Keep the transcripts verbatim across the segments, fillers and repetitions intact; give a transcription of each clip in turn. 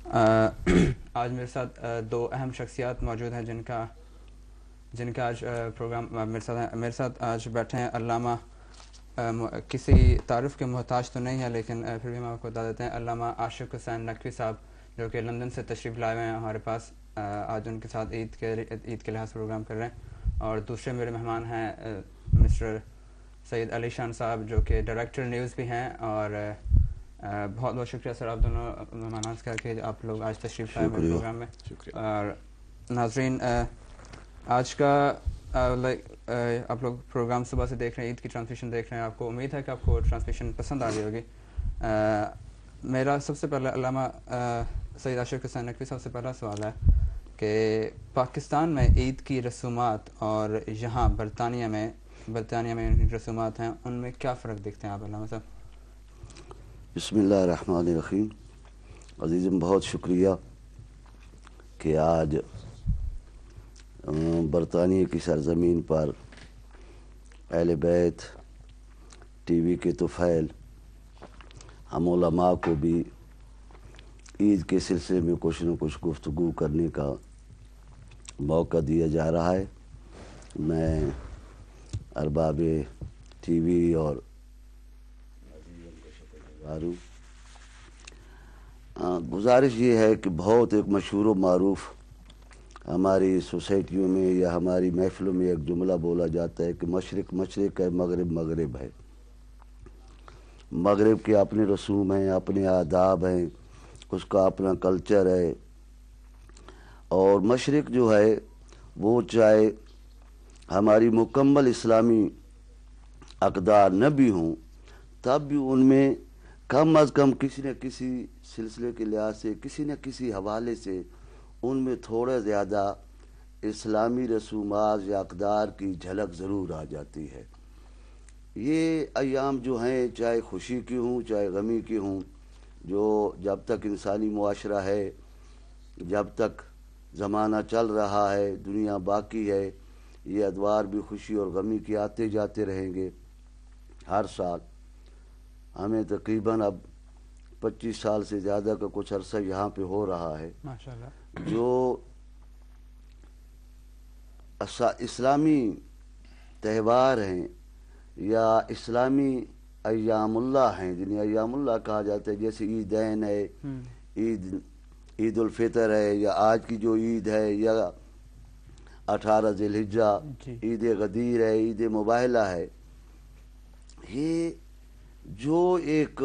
آج میرے ساتھ دو اہم شخصیات موجود ہیں جن کا جن کا آج پروگرام میرے ساتھ میرے ساتھ آج بیٹھے ہیں علامہ، کسی تعارف کے محتاج تو نہیں ہے لیکن پھر بھی ہم آپ کو بتا دیتے ہیں، علامہ عاشق حسین نقوی صاحب جو کہ لندن سے تشریف لائے ہوئے ہیں ہمارے پاس. آج ان کے ساتھ عید کے عید کے لحاظ سے پروگرام کر رہے ہیں. اور دوسرے میرے مہمان ہیں مسٹر سید علی شان صاحب جو کہ ڈائریکٹر نیوز بھی ہیں. اور بہت بہت شکریہ سر آپ دونوں مہمان کر کے آپ لوگ آج تشریف لائے میرے پروگرام میں. اور ناظرین، آج کا آپ لوگ پروگرام صبح سے دیکھ رہے ہیں، عید کی ٹرانسمیشن دیکھ رہے ہیں. آپ کو امید ہے کہ آپ کو ٹرانسمیشن پسند آ رہی ہوگی. میرا سب سے پہلے علامہ سید عاشق حسین نقوی صاحب سے پہلا سوال ہے کہ پاکستان میں عید کی رسومات اور یہاں برطانیہ میں برطانیہ میں رسومات ہیں، ان میں کیا فرق دیکھتے ہیں آپ علامہ صاحب؟ بسم اللہ الرحمن الرحیم. عزیزم بہت شکریہ کہ آج برطانیہ کی سرزمین پر اہل بیت ٹی وی کے طفیل ہم علماء کو بھی عید کے سلسلے میں کچھ نہ کچھ گفتگو کرنے کا موقع دیا جا رہا ہے. میں ارباب ٹی وی اور گزارش یہ ہے کہ بہت ایک مشہور و معروف ہماری سوسائٹیوں میں یا ہماری محفلوں میں ایک جملہ بولا جاتا ہے کہ مشرق مشرق ہے، مغرب مغرب ہے. مغرب کے اپنے رسوم ہیں، اپنے آداب ہیں، اس کا اپنا کلچر ہے. اور مشرق جو ہے وہ چاہے ہماری مکمل اسلامی اقدار نہ بھی ہوں تب بھی ان میں کم از کم کسی نہ کسی سلسلے کے لحاظ سے کسی نہ کسی حوالے سے ان میں تھوڑا زیادہ اسلامی رسومات یا اقدار کی جھلک ضرور آ جاتی ہے. یہ ایام جو ہیں چاہے خوشی کی ہوں چاہے غمی کی ہوں، جو جب تک انسانی معاشرہ ہے، جب تک زمانہ چل رہا ہے، دنیا باقی ہے، یہ ادوار بھی خوشی اور غمی کی آتے جاتے رہیں گے. ہر سال ہمیں تقریباً اب پچیس سال سے زیادہ کا کچھ عرصہ یہاں پہ ہو رہا ہے ماشاءاللہ. جو اسلامی تہوار ہیں یا اسلامی ایام اللہ ہیں، جنہیں ایام اللہ کہا جاتا ہے، جیسے عیدین ہے، عید عید الفطر ہے، یا آج کی جو عید ہے، یا اٹھارہ ذی الحجہ عید غدیر ہے، عید مباہلہ ہے. یہ جو ایک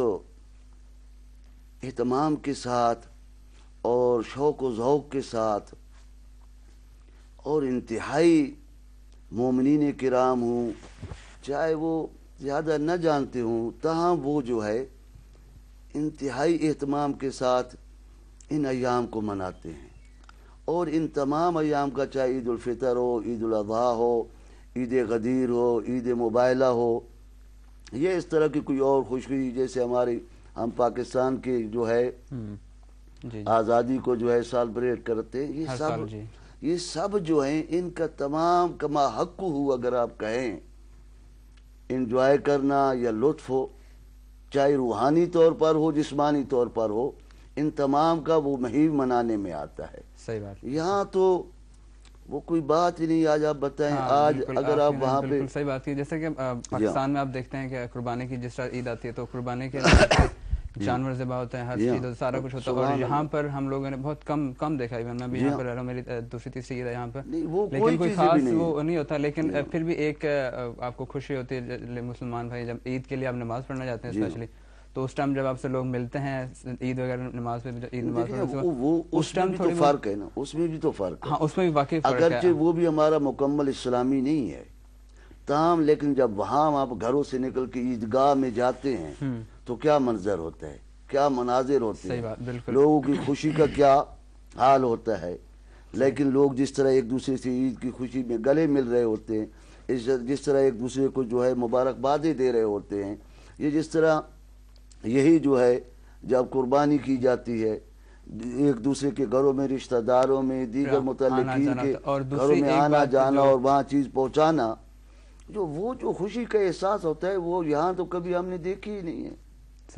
اہتمام کے ساتھ اور شوق و ذوق کے ساتھ اور انتہائی مومنین کرام ہوں، چاہے وہ زیادہ نہ جانتے ہوں، تاہم وہ جو ہے انتہائی اہتمام کے ساتھ ان ایام کو مناتے ہیں. اور ان تمام ایام کا چاہے عید الفطر ہو، عید الاضحیٰ ہو، عید غدیر ہو، عید مباہلہ ہو، یہ اس طرح کی کوئی اور خوشی جیسے ہماری ہم پاکستان کے جو ہے آزادی کو جو ہے سیلیبریٹ کرتے ہیں، یہ سب یہ سب جو ہیں ان کا تمام کما حق ہو، اگر آپ کہیں انجوائے کرنا یا لطف ہو، چاہے روحانی طور پر ہو جسمانی طور پر ہو، ان تمام کا وہ مہیو منانے میں آتا ہے. صحیح بات. یہاں تو وہ کوئی بات ہی نہیں. آج آپ بتائیں، آج اگر آپ وہاں پہ بالکل صحیح بات کی، جیسے کہ پاکستان میں آپ دیکھتے ہیں کہ قربانی کی جس طرح عید آتی ہے تو قربانی کے جانور ذبح ہوتے ہیں، ہر چیز سارا کچھ ہوتا ہے. اور یہاں پر ہم لوگوں نے بہت کم کم دیکھا ہے. میں بھی یہاں پر رہ رہا ہوں، میری دوسری تیسری عید ہے یہاں پر، لیکن کوئی خاص وہ نہیں ہوتا. لیکن پھر بھی ایک آپ کو خوشی ہوتی ہے مسلمان بھائی جب عید کے لیے آپ نماز پڑھنا جاتے ہیں اسپیشلی، تو اس ٹائم جب آپ سے لوگ ملتے ہیں عید وغیرہ نماز پہ عید نماز اس ٹائم تو فرق ہے نا، اس میں بھی تو فرق ہے. ہاں اس میں بھی واقعی فرق ہے، اگرچہ وہ بھی ہمارا مکمل اسلامی نہیں ہے تاہم، لیکن جب وہاں آپ گھروں سے نکل کے عیدگاہ میں جاتے ہیں تو کیا منظر ہوتا ہے، کیا مناظر ہوتے ہیں، لوگوں کی خوشی کا کیا حال ہوتا ہے. لیکن لوگ جس طرح ایک دوسرے سے عید کی خوشی میں گلے مل رہے ہوتے ہیں، جس طرح ایک دوسرے کو جو ہے مبارکبادیں دے رہے ہوتے ہیں، یہ جس طرح یہی جو ہے جب قربانی کی جاتی ہے ایک دوسرے کے گھروں میں، رشتہ داروں میں، دیگر متعلقین کے گھروں میں آنا جانا اور وہاں چیز پہنچانا، جو وہ جو خوشی کا احساس ہوتا ہے وہ یہاں تو کبھی ہم نے دیکھی ہی نہیں ہے. صحیح.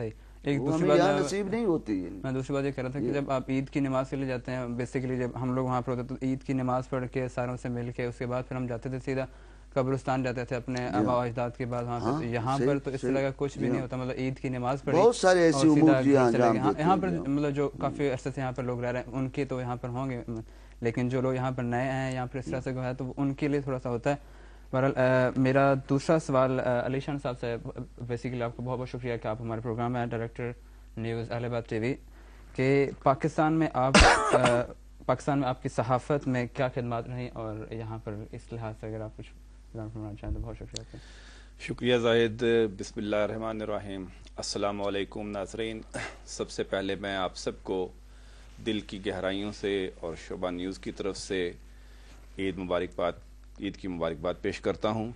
ایک دوسری ہمیں یہاں بات نصیب نہیں ہوتی ہے. میں دوسری بات یہ کہہ رہا تھا کہ جب آپ عید کی نماز کے لیے جاتے ہیں بیسیکلی جب ہم لوگ وہاں پر ہوتے تو عید کی نماز پڑھ کے ساروں سے مل کے اس کے بعد پھر ہم جاتے تھے سیدھا قبرستان جاتے تھے اپنے آبا و اجداد کے بعد وہاں پہ. یہاں پر تو اس طرح کا کچھ بھی نہیں ہوتا, مطلب عید کی نماز پڑھی بہت سارے ایسے امور جی ہاں یہاں پر مطلب جو کافی عرصے سے یہاں پر لوگ رہ رہے ہیں ان کے تو یہاں پر ہوں گے, لیکن جو لوگ یہاں پر نئے ہیں یہاں پر اس طرح سے جو ہے تو ان کے لیے تھوڑا سا ہوتا ہے. بہرحال میرا دوسرا سوال علی شان صاحب سے, بیسیکلی آپ کو بہت بہت شکریہ کہ آپ ہمارے پروگرام میں ڈائریکٹر نیوز اہل آباد ٹی وی, کہ پاکستان میں آپ پاکستان میں آپ کی صحافت میں کیا خدمات رہیں اور یہاں پر اس لحاظ سے اگر آپ کچھ فرمانا چاہیں تو بہت شکریہ آپ کا. شکریہ زاہد. بسم اللہ الرحمن الرحیم. السلام علیکم ناظرین. سب سے پہلے میں آپ سب کو دل کی گہرائیوں سے اور شعبہ نیوز کی طرف سے عید مبارکباد عید کی مبارکباد پیش کرتا ہوں.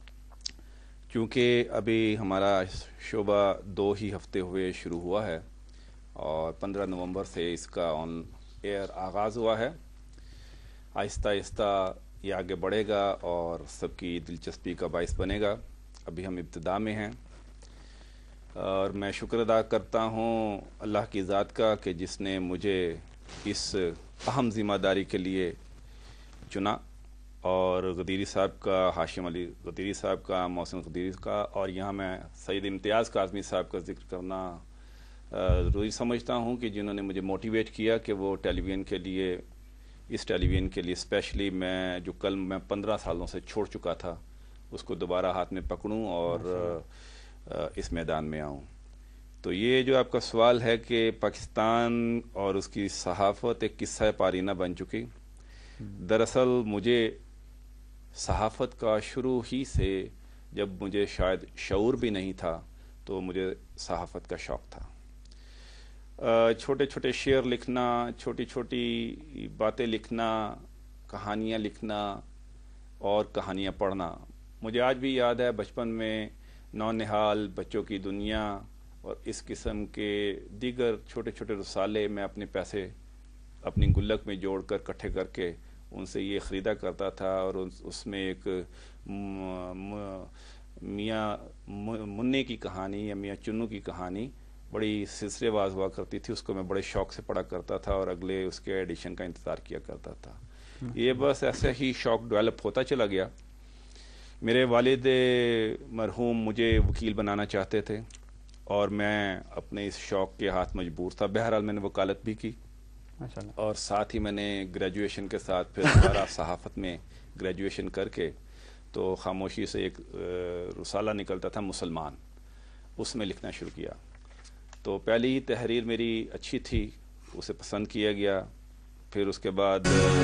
چونکہ ابھی ہمارا شعبہ دو ہی ہفتے ہوئے شروع ہوا ہے اور پندرہ نومبر سے اس کا آن ایئر آغاز ہوا ہے. آہستہ آہستہ یہ آگے بڑھے گا اور سب کی دلچسپی کا باعث بنے گا. ابھی ہم ابتدا میں ہیں اور میں شکر ادا کرتا ہوں اللہ کی ذات کا کہ جس نے مجھے اس اہم ذمہ داری کے لیے چنا, اور غدیری صاحب کا, ہاشم علی غدیری صاحب کا, محسن غدیری کا, اور یہاں میں سید امتیاز کاظمی صاحب کا ذکر کرنا ضروری سمجھتا ہوں کہ جنہوں نے مجھے موٹیویٹ کیا کہ وہ ٹیلی ویژن کے لیے اس ٹیلی ویژن کے لیے اسپیشلی میں جو کل میں پندرہ سالوں سے چھوڑ چکا تھا اس کو دوبارہ ہاتھ میں پکڑوں اور اس میدان میں آؤں. تو یہ جو آپ کا سوال ہے کہ پاکستان اور اس کی صحافت ایک قصہ پارینہ بن چکی. دراصل مجھے صحافت کا شروع ہی سے جب مجھے شاید شعور بھی نہیں تھا تو مجھے صحافت کا شوق تھا. چھوٹے چھوٹے شعر لکھنا, چھوٹی چھوٹی باتیں لکھنا, کہانیاں لکھنا اور کہانیاں پڑھنا. مجھے آج بھی یاد ہے بچپن میں نونہال, بچوں کی دنیا اور اس قسم کے دیگر چھوٹے چھوٹے رسالے میں اپنے پیسے اپنی گلک میں جوڑ کر اکٹھے کر کے ان سے یہ خریدا کرتا تھا, اور اس میں ایک میاں منی کی کہانی یا میاں چنو کی کہانی بڑی سلسلے واز ہوا کرتی تھی, اس کو میں بڑے شوق سے پڑھا کرتا تھا اور اگلے اس کے ایڈیشن کا انتظار کیا کرتا تھا. یہ بس ایسے ہی شوق ڈیولپ ہوتا چلا گیا. میرے والد مرحوم مجھے وکیل بنانا چاہتے تھے اور میں اپنے اس شوق کے ہاتھ مجبور تھا. بہرحال میں نے وکالت بھی کی اور ساتھ ہی میں نے گریجویشن کے ساتھ پھر دوبارہ صحافت میں گریجویشن کر کے تو خاموشی سے ایک رسالہ نکلتا تھا مسلمان, اس میں لکھنا شروع کیا. تو پہلی ہی تحریر میری اچھی تھی, اسے پسند کیا گیا. پھر اس کے بعد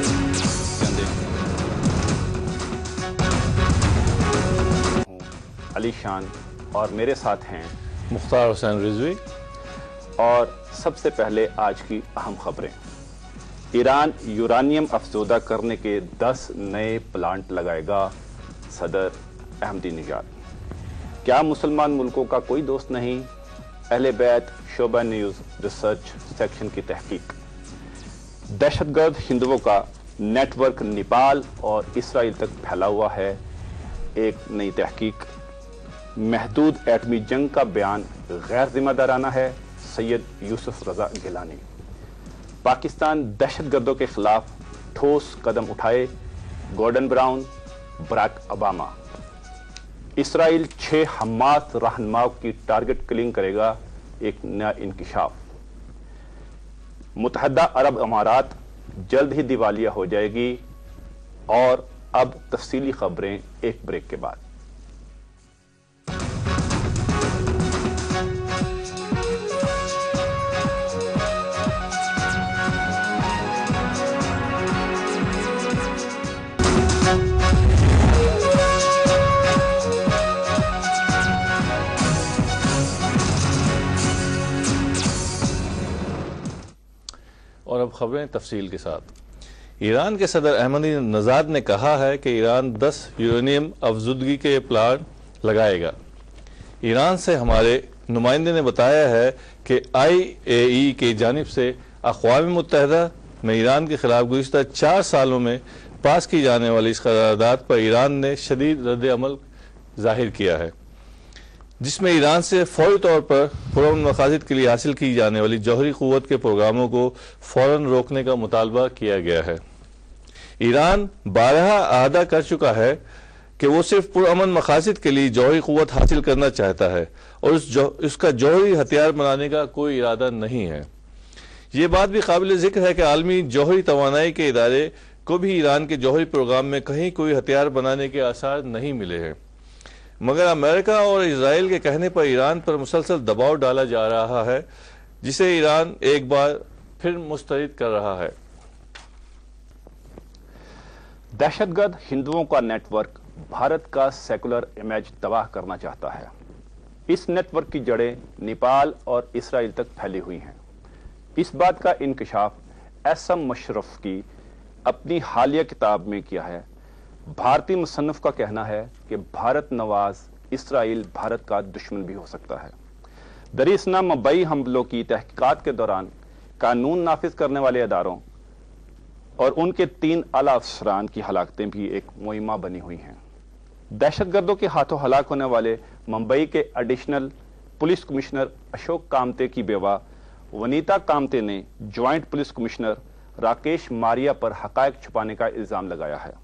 علی شان اور میرے ساتھ ہیں مختار حسین رضوی. اور سب سے پہلے آج کی اہم خبریں. ایران یورانیم افزودہ کرنے کے دس نئے پلانٹ لگائے گا, صدر احمدی نژاد. کیا مسلمان ملکوں کا کوئی دوست نہیں؟ اہل بیت شعبہ نیوز ریسرچ سیکشن کی تحقیق. دہشت گرد ہندوؤں کا نیٹ ورک نیپال اور اسرائیل تک پھیلا ہوا ہے, ایک نئی تحقیق. محدود ایٹمی جنگ کا بیان غیر ذمہ دارانہ ہے, سید یوسف رضا گیلانی. پاکستان دہشت گردوں کے خلاف ٹھوس قدم اٹھائے, Gordon Brown, Barack Obama. Israel چھ حماس رہنماؤں کی ٹارگٹ کلنگ کرے گا, ایک نیا انکشاف. متحدہ عرب امارات جلد ہی دیوالیہ ہو جائے گی. اور اب تفصیلی خبریں ایک بریک کے بعد. اور اب خبریں تفصیل کے ساتھ. ایران کے صدر احمدی نژاد نے کہا ہے کہ ایران دس یورینیم افزودگی کے پلانٹ لگائے گا. ایران سے ہمارے نمائندے نے بتایا ہے کہ آئی اے ای کی جانب سے اقوام متحدہ میں ایران کے خلاف گزشتہ چار سالوں میں پاس کی جانے والی اس قرارداد پر ایران نے شدید رد عمل ظاہر کیا ہے. جس میں ایران سے فوری طور پر پرامن مقاصد کے لیے حاصل کی جانے والی جوہری قوت کے پروگراموں کو فوراً روکنے کا مطالبہ کیا گیا ہے۔ ایران بارہا اعادہ کر چکا ہے کہ وہ صرف پرامن مقاصد کے لیے جوہری قوت حاصل کرنا چاہتا ہے اور اس, جو اس کا جوہری ہتھیار بنانے کا کوئی ارادہ نہیں ہے۔ یہ بات بھی قابل ذکر ہے کہ عالمی جوہری توانائی کے ادارے کو بھی ایران کے جوہری پروگرام میں کہیں کوئی ہتھیار بنانے کے آثار نہیں ملے ہیں، مگر امریکہ اور اسرائیل کے کہنے پر ایران پر مسلسل دباؤ ڈالا جا رہا ہے، جسے ایران ایک بار پھر مسترد کر رہا ہے۔ دہشت گرد ہندوؤں کا نیٹ ورک بھارت کا سیکولر امیج تباہ کرنا چاہتا ہے۔ اس نیٹ ورک کی جڑیں نیپال اور اسرائیل تک پھیلی ہوئی ہیں۔ اس بات کا انکشاف ایس ایم مشرف کی اپنی حالیہ کتاب میں کیا ہے۔ بھارتی مصنف کا کہنا ہے کہ بھارت نواز اسرائیل بھارت کا دشمن بھی ہو سکتا ہے۔ دریسنا مبئی حملوں کی تحقیقات کے دوران قانون نافذ کرنے والے اداروں اور ان کے تین اعلیٰ افسران کی ہلاکتیں بھی ایک معمہ بنی ہوئی ہیں۔ دہشت گردوں کے ہاتھوں ہلاک ہونے والے ممبئی کے additional police commissioner Ashok Kamte کی بیوہ ونیتا کامتے نے joint police commissioner Rakesh Maria پر حقائق چھپانے کا الزام لگایا ہے۔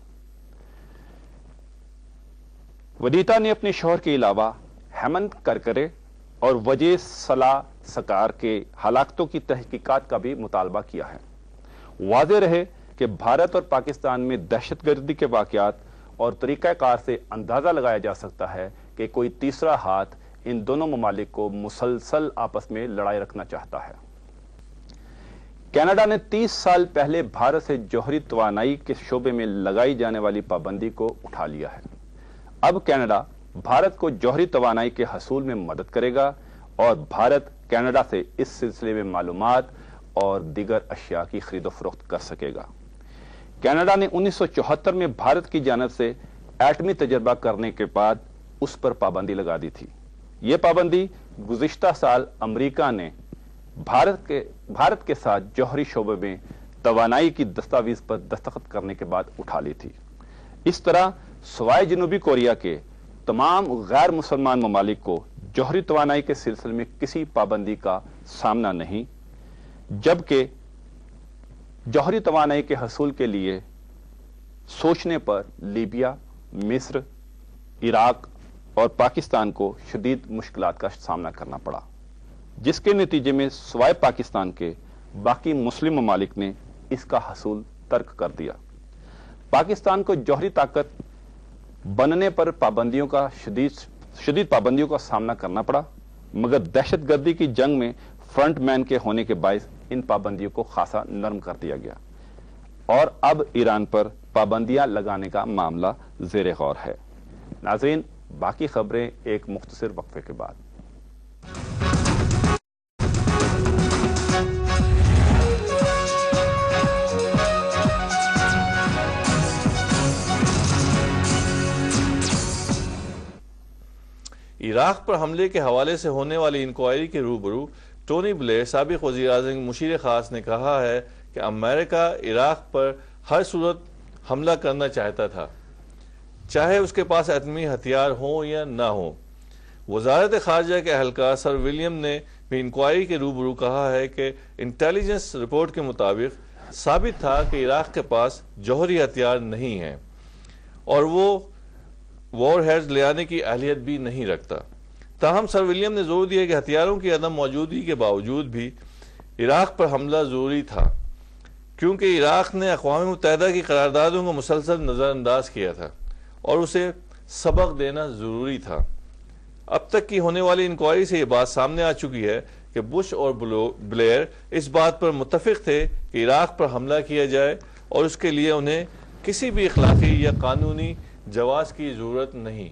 ونیتا نے اپنے شوہر کے علاوہ ہیمنت کرکرے اور وجے سلا سکار کے ہلاکتوں کی تحقیقات کا بھی مطالبہ کیا ہے۔ واضح رہے کہ بھارت اور پاکستان میں دہشت گردی کے واقعات اور طریقہ کار سے اندازہ لگایا جا سکتا ہے کہ کوئی تیسرا ہاتھ ان دونوں ممالک کو مسلسل آپس میں لڑائی رکھنا چاہتا ہے۔ کینیڈا نے تیس سال پہلے بھارت سے جوہری توانائی کے شعبے میں لگائی جانے والی پابندی کو اٹھا لیا ہے۔ اب کینیڈا بھارت کو جوہری توانائی کے حصول میں مدد کرے گا اور بھارت کینیڈا سے اس سلسلے میں معلومات اور دیگر اشیاء کی خرید و فروخت کر سکے گا۔ کینیڈا نے انیس سو چوہتر میں بھارت کی جانب سے ایٹمی تجربہ کرنے کے بعد اس پر پابندی لگا دی تھی۔ یہ پابندی گزشتہ سال امریکہ نے بھارت کے بھارت کے ساتھ جوہری شعبے میں توانائی کی دستاویز پر دستخط کرنے کے بعد اٹھا لی تھی۔ اس طرح سوائے جنوبی کوریا کے تمام غیر مسلمان ممالک کو جوہری توانائی کے سلسلے میں کسی پابندی کا سامنا نہیں، جبکہ جوہری توانائی کے حصول کے لیے سوچنے پر لیبیا، مصر، عراق اور پاکستان کو شدید مشکلات کا سامنا کرنا پڑا، جس کے نتیجے میں سوائے پاکستان کے باقی مسلم ممالک نے اس کا حصول ترک کر دیا۔ پاکستان کو جوہری طاقت بننے پر پابندیوں کا شدید شدید پابندیوں کا سامنا کرنا پڑا، مگر دہشت گردی کی جنگ میں فرنٹ مین کے ہونے کے باعث ان پابندیوں کو خاصا نرم کر دیا گیا اور اب ایران پر پابندیاں لگانے کا معاملہ زیر غور ہے۔ ناظرین، باقی خبریں ایک مختصر وقفے کے بعد۔ عراق پر حملے کے حوالے سے ہونے والی انکوائری کے روبرو ٹونی بلیر سابق وزیر اعظم مشیر خاص نے کہا ہے کہ امریکہ عراق پر ہر صورت حملہ کرنا چاہتا تھا، چاہے اس کے پاس ایٹمی ہتھیار ہوں یا نہ ہوں۔ وزارت خارجہ کے اہلکار سر ولیم نے بھی انکوائری کے روبرو کہا ہے کہ انٹیلیجنس رپورٹ کے مطابق ثابت تھا کہ عراق کے پاس جوہری ہتھیار نہیں ہیں اور وہ وار ہیڈز لے آنے کی اہلیت بھی نہیں رکھتا۔ تاہم سر ولیم نے زور دیا کہ ہتھیاروں کی عدم موجودگی کے باوجود بھی عراق پر حملہ ضروری تھا، کیونکہ عراق نے اقوام متحدہ کی قراردادوں کو مسلسل نظر انداز کیا تھا اور اسے سبق دینا ضروری تھا۔ اب تک کی ہونے والی انکوائری سے یہ بات سامنے آ چکی ہے کہ بش اور بلیر اس بات پر متفق تھے کہ عراق پر حملہ کیا جائے اور اس کے لیے انہیں کسی بھی اخلاقی یا قانونی جواز کی ضرورت نہیں۔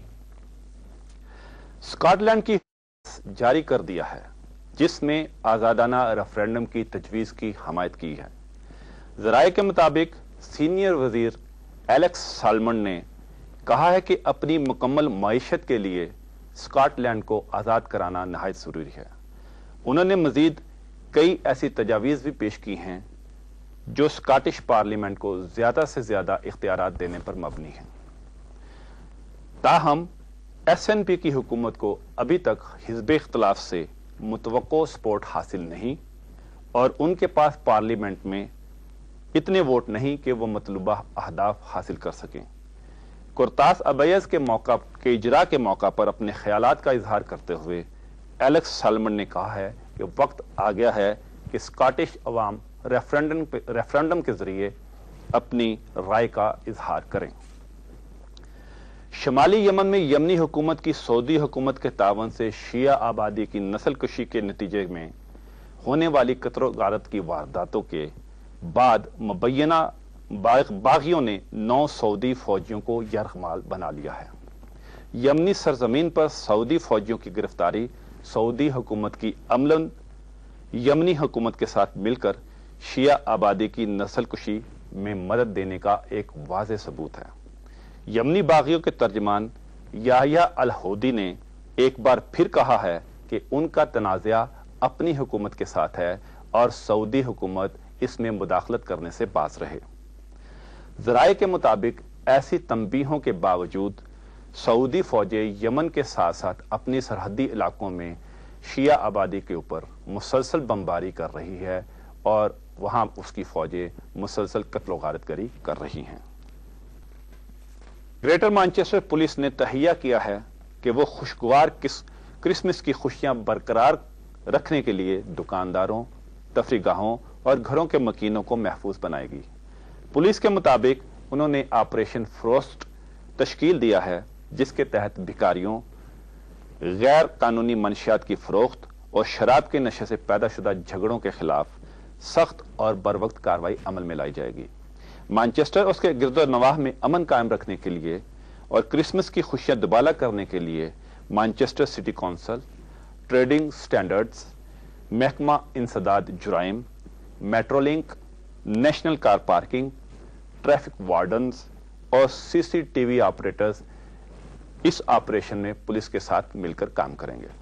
اسکاٹ لینڈ کی جاری کر دیا ہے جس میں آزادانہ ریفرینڈم کی تجویز کی حمایت کی ہے۔ ذرائع کے مطابق سینئر وزیر ایلیکس سالمن نے کہا ہے کہ اپنی مکمل معیشت کے لیے اسکاٹ لینڈ کو آزاد کرانا نہایت ضروری ہے۔ انہوں نے مزید کئی ایسی تجاویز بھی پیش کی ہیں جو اسکاٹش پارلیمنٹ کو زیادہ سے زیادہ اختیارات دینے پر مبنی ہیں۔ تاہم ایس این پی کی حکومت کو ابھی تک حزب اختلاف سے متوقع سپورٹ حاصل نہیں اور ان کے پاس پارلیمنٹ میں اتنے ووٹ نہیں کہ وہ مطلوبہ اہداف حاصل کر سکیں۔ کرتاس ابیض کے موقع کے اجرا کے موقع پر اپنے خیالات کا اظہار کرتے ہوئے ایلیکس سالمن نے کہا ہے کہ وقت آ گیا ہے کہ اسکاٹش عوام ریفرنڈم ریفرنڈم کے ذریعے اپنی رائے کا اظہار کریں۔ شمالی یمن میں یمنی حکومت کی سعودی حکومت کے تعاون سے شیعہ آبادی کی نسل کشی کے نتیجے میں ہونے والی قتل و غارت کی وارداتوں کے بعد مبینہ باغیوں نے نو سعودی فوجیوں کو یرغمال بنا لیا ہے۔ یمنی سرزمین پر سعودی فوجیوں کی گرفتاری سعودی حکومت کی عملاً یمنی حکومت کے ساتھ مل کر شیعہ آبادی کی نسل کشی میں مدد دینے کا ایک واضح ثبوت ہے۔ یمنی باغیوں کے ترجمان یحییٰ الہودی نے ایک بار پھر کہا ہے کہ ان کا تنازعہ اپنی حکومت کے ساتھ ہے اور سعودی حکومت اس میں مداخلت کرنے سے باز رہے۔ ذرائع کے مطابق ایسی تنبیہوں کے باوجود سعودی فوجیں یمن کے ساتھ ساتھ اپنی سرحدی علاقوں میں شیعہ آبادی کے اوپر مسلسل بمباری کر رہی ہے اور وہاں اس کی فوجیں مسلسل قتل و غارت گری کر رہی ہیں۔ گریٹر مانچسٹر پولیس نے تہیہ کیا ہے کہ وہ خوشگوار کرسمس کی خوشیاں برقرار رکھنے کے لیے دکانداروں، تفریح گاہوں اور گھروں کے مکینوں کو محفوظ بنائے گی۔ پولیس کے مطابق انہوں نے آپریشن فروسٹ تشکیل دیا ہے جس کے تحت بھکاریوں، غیر قانونی منشیات کی فروخت اور شراب کے نشے سے پیدا شدہ جھگڑوں کے خلاف سخت اور بروقت کارروائی عمل میں لائی جائے گی۔ مانچسٹر اور اس کے گرد و نواح میں امن قائم رکھنے کے لیے اور کرسمس کی خوشیاں دوبالا کرنے کے لیے Manchester City Council, trading standards, محکمہ انسداد جرائم، Metrolink, national car parking, traffic wardens اور C C T V operators اس آپریشن میں پولیس کے ساتھ مل کر کام کریں گے۔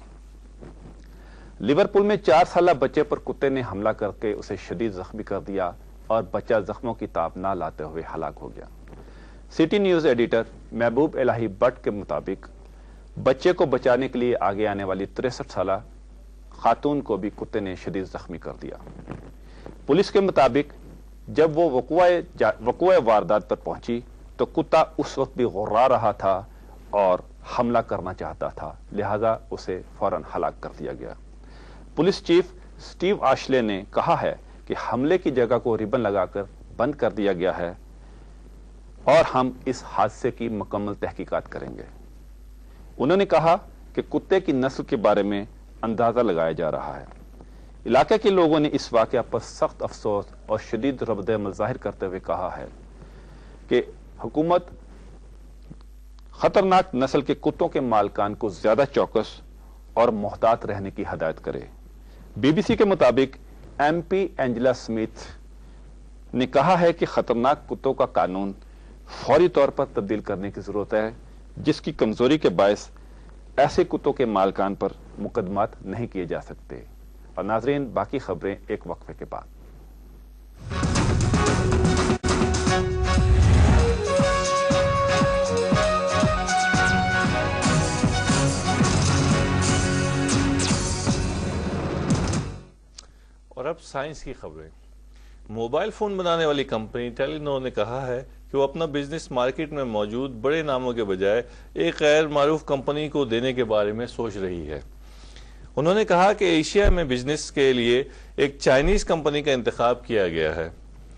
لیورپول میں چار سالہ بچے پر کتے نے حملہ کر کے اسے شدید زخمی کر دیا اور بچہ زخموں کی تاب نہ لاتے ہوئے ہلاک ہو گیا۔ سٹی نیوز ایڈیٹر محبوب الہی بٹ کے مطابق بچے کو بچانے کے لیے آگے آنے والی تریسٹھ سالہ خاتون کو بھی کتے نے شدید زخمی کر دیا۔ پولیس کے مطابق جب وہ وقوع واردات پر پہنچی تو کتا اس وقت بھی غرا رہا تھا اور حملہ کرنا چاہتا تھا، لہذا اسے فوراً ہلاک کر دیا گیا۔ پولیس چیف سٹیو آشلے نے کہا ہے کہ حملے کی جگہ کو ریبن لگا کر بند کر دیا گیا ہے اور ہم اس حادثے کی مکمل تحقیقات کریں گے۔ انہوں نے کہا کہ کتے کی نسل کے بارے میں اندازہ لگایا جا رہا ہے۔ علاقے کے لوگوں نے اس واقعہ پر سخت افسوس اور شدید رد عمل ظاہر کرتے ہوئے کہا ہے کہ حکومت خطرناک نسل کے کتوں کے مالکان کو زیادہ چوکس اور محتاط رہنے کی ہدایت کرے۔ بی بی سی کے مطابق ایم پی اینجلا سمیتھ نے کہا ہے کہ خطرناک کتوں کا قانون فوری طور پر تبدیل کرنے کی ضرورت ہے، جس کی کمزوری کے باعث ایسے کتوں کے مالکان پر مقدمات نہیں کیے جا سکتے۔ اور ناظرین، باقی خبریں ایک وقفے کے بعد۔ اور اب سائنس کی خبریں۔ موبائل فون بنانے والی کمپنی ٹیلی نور نے کہا ہے کہ وہ اپنا بزنس مارکیٹ میں موجود بڑے ناموں کے بجائے ایک غیر معروف کمپنی کو دینے کے بارے میں سوچ رہی ہے۔ انہوں نے کہا کہ ایشیا میں بزنس کے لیے ایک چائنیز کمپنی کا انتخاب کیا گیا ہے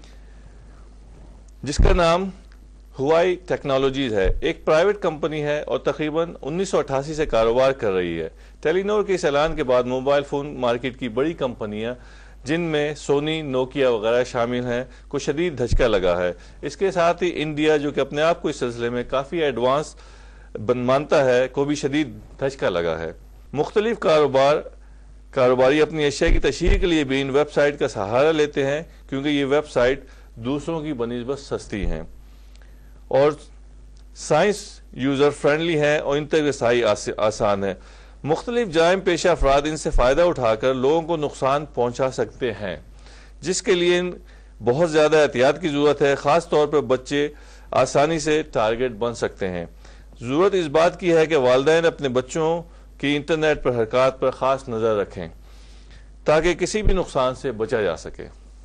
جس کا نام ہوائی ٹیکنالوجیز ہے، ایک پرائیویٹ کمپنی ہے اور تقریباً انیس سو اٹھاسی سے کاروبار کر رہی ہے۔ ٹیلی نور کے اس اعلان کے بعد موبائل فون مارکیٹ کی بڑی کمپنیاں جن میں سونی، نوکیا وغیرہ شامل ہیں کو شدید دھچکا لگا ہے۔ اس کے ساتھ ہی انڈیا، جو کہ اپنے آپ کو اس سلسلے میں کافی ایڈوانس مانتا ہے، کو بھی شدید دھچکا لگا ہے۔ مختلف کاروبار کاروباری اپنی اشیاء کی تشہیر کے لیے بھی ان ویب سائٹ کا سہارا لیتے ہیں کیونکہ یہ ویب سائٹ دوسروں کی بنسبت سستی ہیں اور سائنس یوزر فرینڈلی ہیں اور ان تک رسائی آسان ہے۔ مختلف جرائم پیشہ افراد ان سے فائدہ اٹھا کر لوگوں کو نقصان پہنچا سکتے ہیں، جس کے لیے بہت زیادہ احتیاط کی ضرورت ہے۔ خاص طور پر بچے آسانی سے ٹارگٹ بن سکتے ہیں۔ ضرورت اس بات کی ہے کہ والدین اپنے بچوں کی انٹرنیٹ پر حرکات پر خاص نظر رکھیں تاکہ کسی بھی نقصان سے بچا جا سکے۔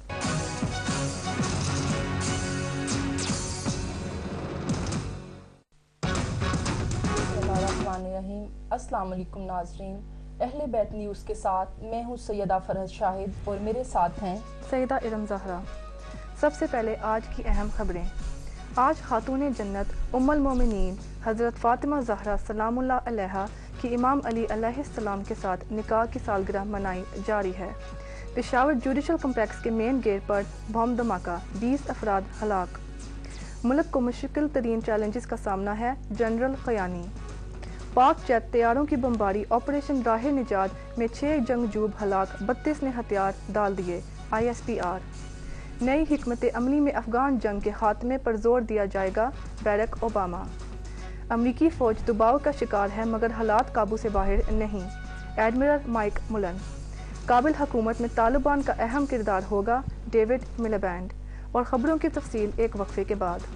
السلام علیکم ناظرین، اہل بیت نیوز کے ساتھ میں ہوں سیدہ فرحت شاہد اور میرے ساتھ ہیں سیدہ ارم زہرا۔ سب سے پہلے آج کی اہم خبریں۔ آج خاتون جنت ام المومنین حضرت فاطمہ زہرا سلام اللہ علیہا کی امام علی علیہ السلام کے ساتھ نکاح کی سالگرہ منائی جاری ہے۔ پشاور جوڈیشل کمپلیکس کے مین گیٹ پر بم دھماکہ، بیس افراد ہلاک۔ ملک کو مشکل ترین چیلنجز کا سامنا ہے، جنرل قیانی۔ پاک جیٹ طیاروں کی بمباری آپریشن راہ نجات میں چھ جنگجو ہلاک، بتیس نے ہتھیار ڈال دیے، آئی ایس پی آر۔ نئی حکمت عملی میں افغان جنگ کے خاتمے پر زور دیا جائے گا، بیرک اوباما۔ امریکی فوج دباؤ کا شکار ہے مگر حالات قابو سے باہر نہیں، ایڈمرل مائک ملن۔ قابل حکومت میں طالبان کا اہم کردار ہوگا، ڈیوڈ ملیبینڈ۔ اور خبروں کی تفصیل ایک وقفے کے بعد۔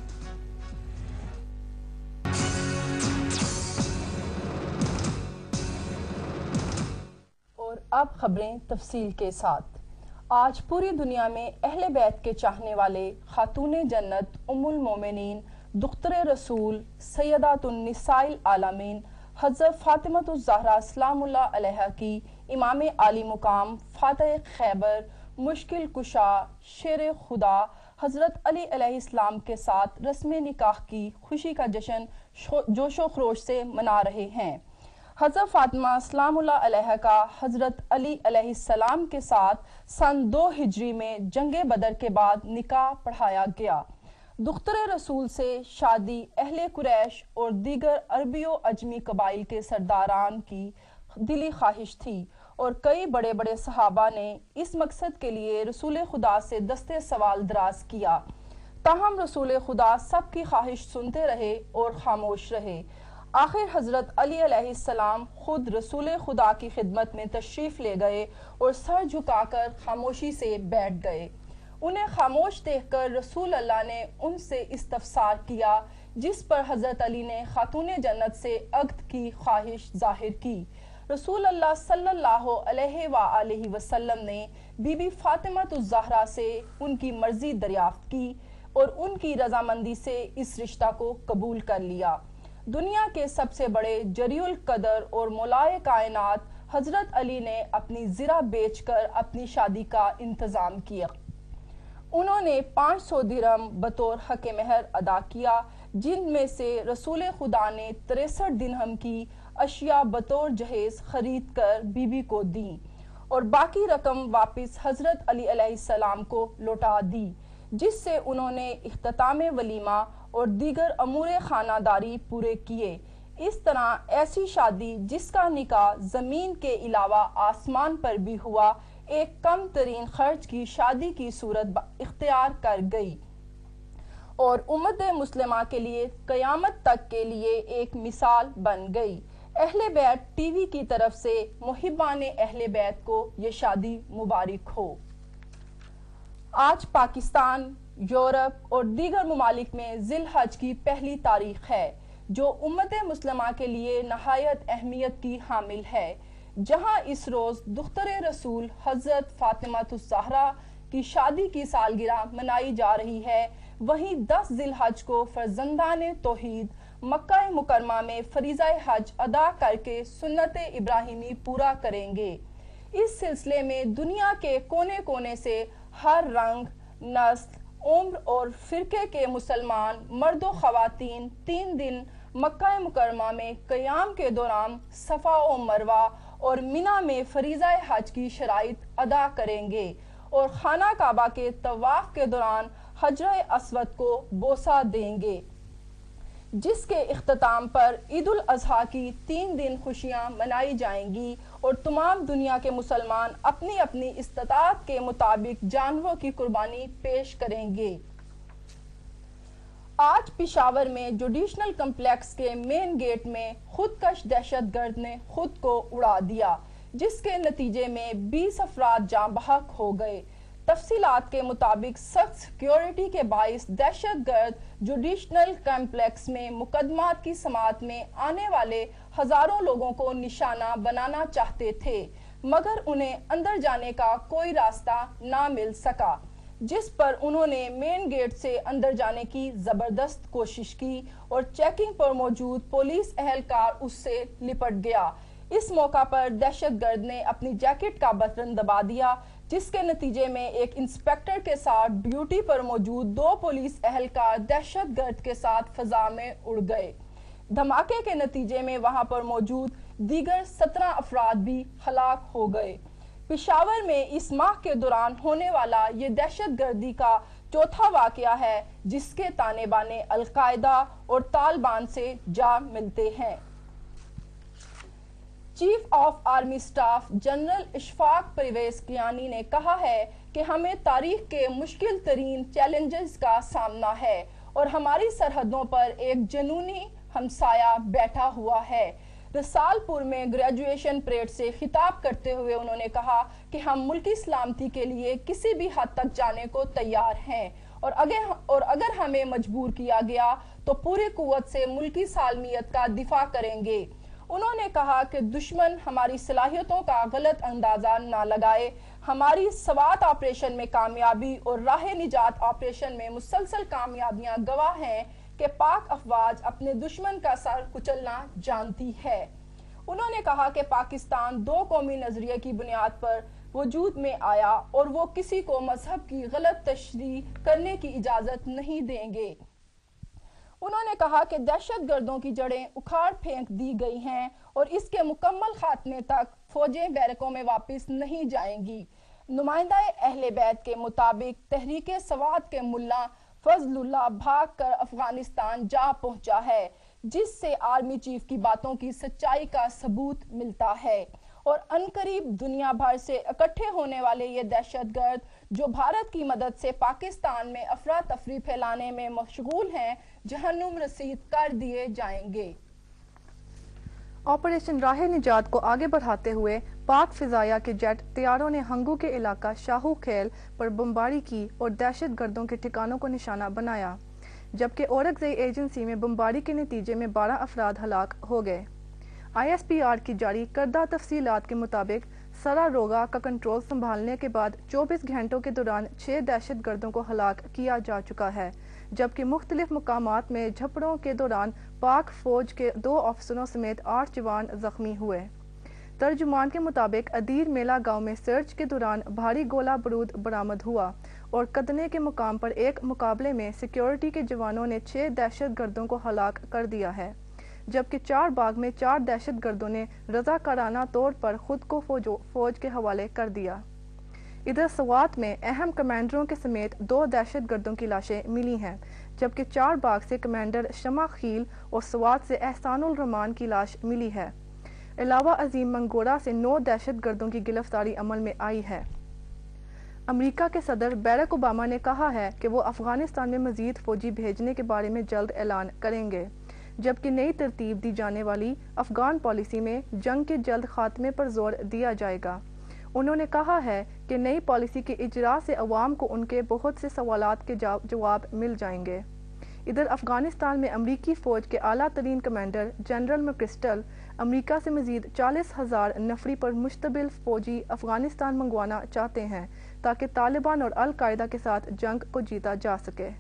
اور اب خبریں تفصیل کے ساتھ۔ آج پوری دنیا میں اہل بیت کے چاہنے والے خاتون جنت ام المومنین دختر رسول سیدات النساء العالمین حضرت فاطمہ الزہرا سلام اللہ علیہا کی امام عالی مقام فاتح خیبر مشکل کشا شیر خدا حضرت علی علیہ السلام کے ساتھ رسم نکاح کی خوشی کا جشن جوش و خروش سے منا رہے ہیں۔ حضرت فاطمہ سلام اللہ علیہ کا حضرت علی علیہ السلام کے ساتھ سن دو ہجری میں جنگ بدر کے بعد نکاح پڑھایا گیا۔ دختر رسول سے شادی اہل قریش اور دیگر عربی و عجمی قبائل کے سرداران کی دلی خواہش تھی اور کئی بڑے بڑے صحابہ نے اس مقصد کے لیے رسول خدا سے دستے سوال دراز کیا، تاہم رسول خدا سب کی خواہش سنتے رہے اور خاموش رہے۔ آخر حضرت علی علیہ السلام خود رسول خدا کی خدمت میں تشریف لے گئے اور سر جھکا کر خاموشی سے بیٹھ گئے۔ انہیں خاموش دیکھ کر رسول اللہ نے ان سے استفسار کیا، جس پر حضرت علی نے خاتون جنت سے عقد کی خواہش ظاہر کی۔ رسول اللہ صلی اللہ علیہ وآلہ وسلم نے بی بی فاطمہ الزہرا سے ان کی مرضی دریافت کی اور ان کی رضامندی سے اس رشتہ کو قبول کر لیا۔ دنیا کے سب سے بڑے جریء القدر اور مولائے کائنات حضرت علی نے اپنی زرہ بیچ کر اپنی شادی کا انتظام کیا۔ انہوں نے پانچ سو درہم بطور حق مہر ادا کیا، جن میں سے رسول خدا نے تریسٹھ درہم کی اشیاء بطور جہیز خرید کر بی بی کو دیں اور باقی رقم واپس حضرت علی علیہ السلام کو لوٹا دی، جس سے انہوں نے اختتام ولیمہ اور دیگر امور خانہ داری پورے کیے۔ اس طرح ایسی شادی جس کا نکاح زمین کے علاوہ آسمان پر بھی ہوا، ایک کم ترین خرچ کی شادی کی صورت اختیار کر گئی اور امت مسلمہ کے لیے قیامت تک کے لیے ایک مثال بن گئی۔ اہل بیت ٹی وی کی طرف سے محبان اہل بیت کو یہ شادی مبارک ہو۔ آج پاکستان، یورپ اور دیگر ممالک میں ذی الحج کی پہلی تاریخ ہے، جو امت مسلمہ کے لیے نہایت اہمیت کی حامل ہے۔ جہاں اس روز دختر رسول حضرت فاطمہ الزہرا کی شادی کی سالگرہ منائی جا رہی ہے، وہیں دس ذی الحج کو فرزندان توحید مکہ مکرمہ میں فریضہ حج ادا کر کے سنت ابراہیمی پورا کریں گے۔ اس سلسلے میں دنیا کے کونے کونے سے ہر رنگ، نسل، عمر اور فرقے کے مسلمان مرد و خواتین تین دن مکہ مکرمہ میں قیام کے دوران صفا و مروہ اور منی میں فریضہ حج کی شرائط ادا کریں گے اور خانہ کعبہ کے طواف کے دوران حجر اسود کو بوسہ دیں گے، جس کے اختتام پر عید الاضحیٰ کی تین دن خوشیاں منائی جائیں گی اور تمام دنیا کے مسلمان اپنی اپنی استطاعت کے مطابق جانوروں کی قربانی پیش کریں گے۔ آج پشاور میں جوڈیشنل کمپلیکس کے مین گیٹ میں خودکش دہشت گرد نے خود کو اڑا دیا، جس کے نتیجے میں بیس افراد جاں بحق ہو گئے۔ تفصیلات کے مطابق سخت سیکیورٹی کے باعث دہشت گرد جوڈیشنل کمپلیکس میں مقدمات کی سماعت میں آنے والے ہزاروں لوگوں کو نشانہ بنانا چاہتے تھے، مگر انہیں اندر جانے کا کوئی راستہ نہ مل سکا، جس پر انہوں نے مین گیٹ سے اندر جانے کی زبردست کوشش کی اور چیکنگ پر موجود پولیس اہلکار اس سے لپٹ گیا۔ اس موقع پر دہشت گرد نے اپنی جیکٹ کا بٹن دبا دیا، جس کے نتیجے میں ایک انسپیکٹر کے ساتھ ڈیوٹی پر موجود دو پولیس اہلکار دہشت گرد کے ساتھ فضا میں اڑ گئے۔ دھماکے کے نتیجے میں وہاں پر موجود دیگر سترہ افراد بھی ہلاک ہو گئے۔ پشاور میں اس ماہ کے دوران ہونے والا یہ دہشت گردی کا چوتھا واقعہ ہے جس کے تانے بانے القاعدہ اور طالبان سے جا ملتے ہیں۔ Chief of army staff general Ashfaq Parvez Kayani نے کہا ہے کہ ہمیں تاریخ کے مشکل ترین چیلنجز کا سامنا ہے اور ہماری سرحدوں پر ایک جنونی ہمسایہ بیٹھا ہوا ہے۔ رسال پور میں گریجویشن پریڈ سے خطاب کرتے ہوئے انہوں نے کہا کہ ہم ملکی سلامتی کے لیے کسی بھی حد تک جانے کو تیار ہیں اور اگر اور اگر ہمیں مجبور کیا گیا تو پوری قوت سے ملکی سالمیت کا دفاع کریں گے۔ انہوں نے کہا کہ دشمن ہماری صلاحیتوں کا غلط اندازہ نہ لگائے۔ ہماری سوات آپریشن میں کامیابی اور راہ نجات آپریشن میں مسلسل کامیابیاں گواہ ہیں کہ پاک افواج اپنے دشمن کا سر کچلنا جانتی ہے۔ انہوں نے کہا کہ پاکستان دو قومی نظریے کی بنیاد پر وجود میں آیا اور وہ کسی کو مذہب کی غلط تشریح کرنے کی اجازت نہیں دیں گے۔ انہوں نے کہا کہ دہشت گردوں کی جڑیں اکھاڑ پھینک دی گئی ہیں اور اس کے مکمل خاتمے تک فوجیں بیرکوں میں واپس نہیں جائیں گی۔ نمائندہ اہل بیت کے مطابق تحریک سوات کے ملا فضل اللہ بھاگ کر افغانستان جا پہنچا ہے، جس سے آرمی چیف کی باتوں کی سچائی کا ثبوت ملتا ہے اور عنقریب دنیا بھر سے اکٹھے ہونے والے یہ دہشت گرد جو بھارت کی مدد سے پاکستان میں افراتفری پھیلانے میں مشغول ہیں، جہنم رسید کر دیے جائیں گے۔ آپریشن راہ نجات کو آگے بڑھاتے ہوئے پاک فضائیہ کے جیٹ طیاروں نے ہنگو کے علاقہ شاہو کھیل پر بمباری کی اور دہشت گردوں کے ٹھکانوں کو نشانہ بنایا، جبکہ اورکزئی ایجنسی میں بمباری کے نتیجے میں بارہ افراد ہلاک ہو گئے۔ آئی ایس پی آر کی جاری کردہ تفصیلات کے مطابق سرا روگا کا کنٹرول سنبھالنے کے بعد چوبیس گھنٹوں کے دوران چھ دہشت گردوں کو ہلاک کیا جا چکا ہے، جبکہ مختلف مقامات میں جھپڑوں کے دوران پاک فوج کے دو افسروں سمیت آٹھ جوان زخمی ہوئے۔ ترجمان کے مطابق ادیر میلہ گاؤں میں سرچ کے دوران بھاری گولہ بارود برآمد ہوا اور کدنے کے مقام پر ایک مقابلے میں سیکیورٹی کے جوانوں نے چھ دہشت گردوں کو ہلاک کر دیا ہے، جبکہ چار باغ میں چار دہشت گردوں نے رضاکارانہ طور پر خود کو فوج کے حوالے کر دیا۔ ادھر سوات میں اہم کمانڈروں کے سمیت دو دہشت گردوں کی لاشیں ملی ہیں، جبکہ چار باغ سے کمانڈر شمع خیل اور سوات سے احسان الرحمان کی لاش ملی ہے۔ علاوہ عظیم منگورا سے نو دہشت گردوں کی گرفتاری عمل میں آئی ہے۔ امریکہ کے صدر بیرک اوباما نے کہا ہے کہ وہ افغانستان میں مزید فوجی بھیجنے کے بارے میں جلد اعلان کریں گے، جبکہ نئی ترتیب دی جانے والی افغان پالیسی میں جنگ کے جلد خاتمے پر زور دیا جائے گا۔ انہوں نے کہا ہے کہ نئی پالیسی کے اجرا سے عوام کو ان کے بہت سے سوالات کے جواب مل جائیں گے۔ ادھر افغانستان میں امریکی فوج کے اعلیٰ ترین کمانڈر جنرل مکرسٹل امریکہ سے مزید چالیس ہزار نفری پر مشتمل فوجی افغانستان منگوانا چاہتے ہیں تاکہ طالبان اور القاعدہ کے ساتھ جنگ کو جیتا جا سکے۔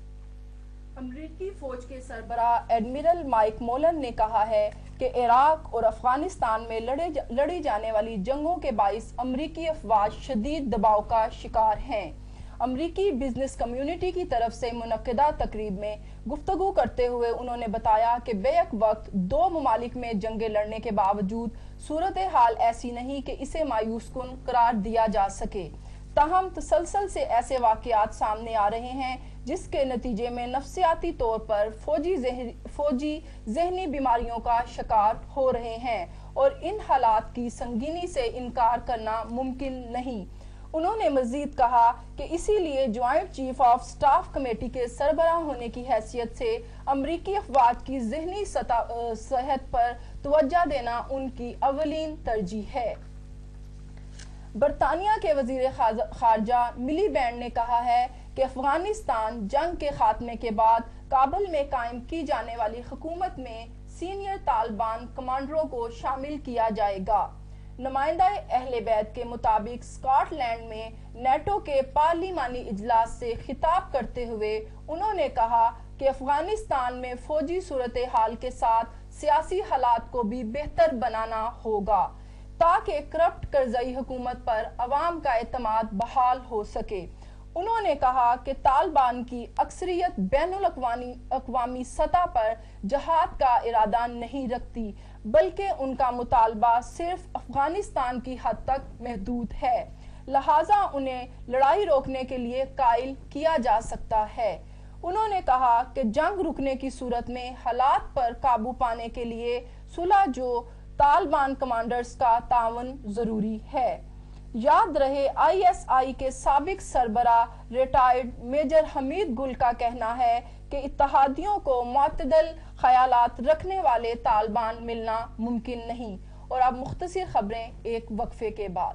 امریکی فوج کے سربراہ ایڈمرل مائک مولن نے کہا ہے کہ عراق اور افغانستان میں لڑے جا لڑی جانے والی جنگوں کے باعث امریکی افواج شدید دباؤ کا شکار ہیں۔ امریکی بزنس کمیونٹی کی طرف سے منعقدہ تقریب میں گفتگو کرتے ہوئے انہوں نے بتایا کہ بیک وقت دو ممالک میں جنگیں لڑنے کے باوجود صورتحال ایسی نہیں کہ اسے مایوس کن قرار دیا جا سکے، تاہم تسلسل سے ایسے واقعات سامنے آ رہے ہیں جس کے نتیجے میں نفسیاتی طور پر فوجی ذہنی فوجی ذہنی بیماریوں کا شکار ہو رہے ہیں اور ان حالات کی سنگینی سے انکار کرنا ممکن نہیں۔ انہوں نے مزید کہا کہ اسی لیے joint chief of staff committee کے سربراہ ہونے کی حیثیت سے امریکی افواج کی ذہنی صحت پر توجہ دینا ان کی اولین ترجیح ہے۔ برطانیہ کے وزیر خارجہ ملی بینڈ نے کہا ہے کہ افغانستان جنگ کے خاتمے کے بعد کابل میں قائم کی جانے والی حکومت میں سینئر طالبان کمانڈروں کو شامل کیا جائے گا۔ نمائندہ اہل بیت کے مطابق اسکاٹ لینڈ میں نیٹو کے پارلیمانی اجلاس سے خطاب کرتے ہوئے انہوں نے کہا کہ افغانستان میں فوجی صورتحال کے ساتھ سیاسی حالات کو بھی بہتر بنانا ہوگا تاکہ کرپٹ کرزئی حکومت پر عوام کا اعتماد بحال ہو سکے۔ انہوں نے کہا کہ طالبان کی اکثریت بین الاقوامی اقوامی سطح پر جہاد کا ارادہ نہیں رکھتی، بلکہ ان کا مطالبہ صرف افغانستان کی حد تک محدود ہے، لہٰذا انہیں لڑائی روکنے کے لیے قائل کیا جا سکتا ہے۔ انہوں نے کہا کہ جنگ رکنے کی صورت میں حالات پر قابو پانے کے لیے صلح جو طالبان کمانڈرز کا تعاون ضروری ہے۔ یاد رہے آئی ایس آئی کے سابق سربراہ ریٹائرڈ میجر حمید گل کا کہنا ہے کہ اتحادیوں کو معتدل خیالات رکھنے والے طالبان ملنا ممکن نہیں۔ اور اب مختصر خبریں ایک وقفے کے بعد۔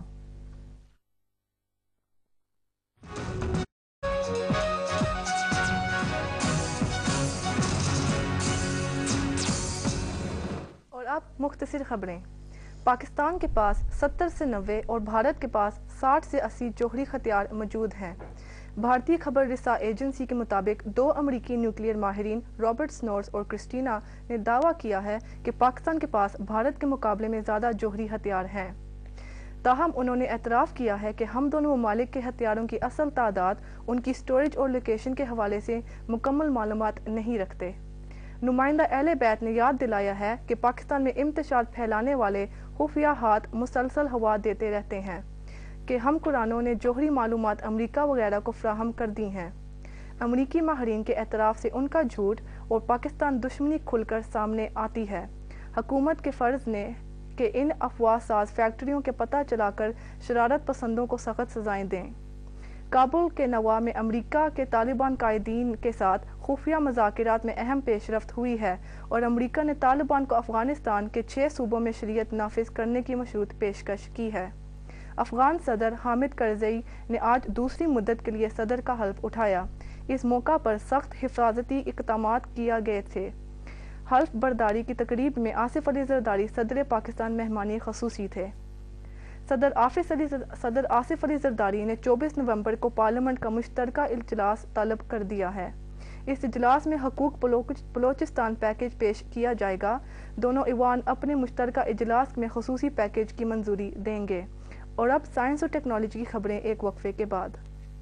اور اب مختصر خبریں۔ پاکستان کے پاس ستر سے نوے اور بھارت کے پاس ساٹھ سے اسی جوہری ہتھیار موجود ہیں۔ بھارتی خبر رساں ایجنسی کے مطابق دو امریکی نیوکلیئر ماہرین رابرٹ سنورس اور کرسٹینا نے دعویٰ کیا ہے کہ پاکستان کے پاس بھارت کے مقابلے میں زیادہ جوہری ہتھیار ہیں۔ تاہم انہوں نے اعتراف کیا ہے کہ ہم دونوں ممالک کے ہتھیاروں کی اصل تعداد، ان کی سٹوریج اور لوکیشن کے حوالے سے مکمل معلومات نہیں رکھتے۔ نمائندہ اہل بیت نے یاد دلایا ہے کہ پاکستان میں انتشار پھیلانے والے خفیہ ہاتھ مسلسل ہوا دیتے رہتے ہیں کہ ہم قرآنوں نے جوہری معلومات امریکہ وغیرہ کو فراہم کر دی ہیں۔ امریکی ماہرین کے اعتراف سے ان کا جھوٹ اور پاکستان دشمنی کھل کر سامنے آتی ہے۔ حکومت کے فرض نے کہ ان افواہ ساز فیکٹریوں کے پتہ چلا کر شرارت پسندوں کو سخت سزائیں دیں۔ کابل کے نوا میں امریکہ کے طالبان قائدین کے ساتھ خفیہ مذاکرات میں اہم پیش رفت ہوئی ہے اور امریکہ نے طالبان کو افغانستان کے چھ صوبوں میں شریعت نافذ کرنے کی مشروط پیشکش کی ہے۔ افغان صدر حامد کرزئی نے آج دوسری مدت کے لیے صدر کا حلف اٹھایا۔ اس موقع پر سخت حفاظتی اقدامات کیا گئے تھے۔ حلف برداری کی تقریب میں آصف علی زرداری صدر پاکستان مہمان خصوصی تھے۔ صدر آصف علی صدر آصف علی زرداری نے چوبیس نومبر کو پارلیمنٹ کا مشترکہ اجلاس طلب کر دیا ہے۔ اس اجلاس میں حقوق بلوچستان پیکیج پیش کیا جائے گا۔ دونوں ایوان اپنے مشترکہ اجلاس میں خصوصی پیکیج کی منظوری دیں گے۔ اور اب سائنس اور ٹیکنالوجی کی خبریں ایک وقفے کے بعد۔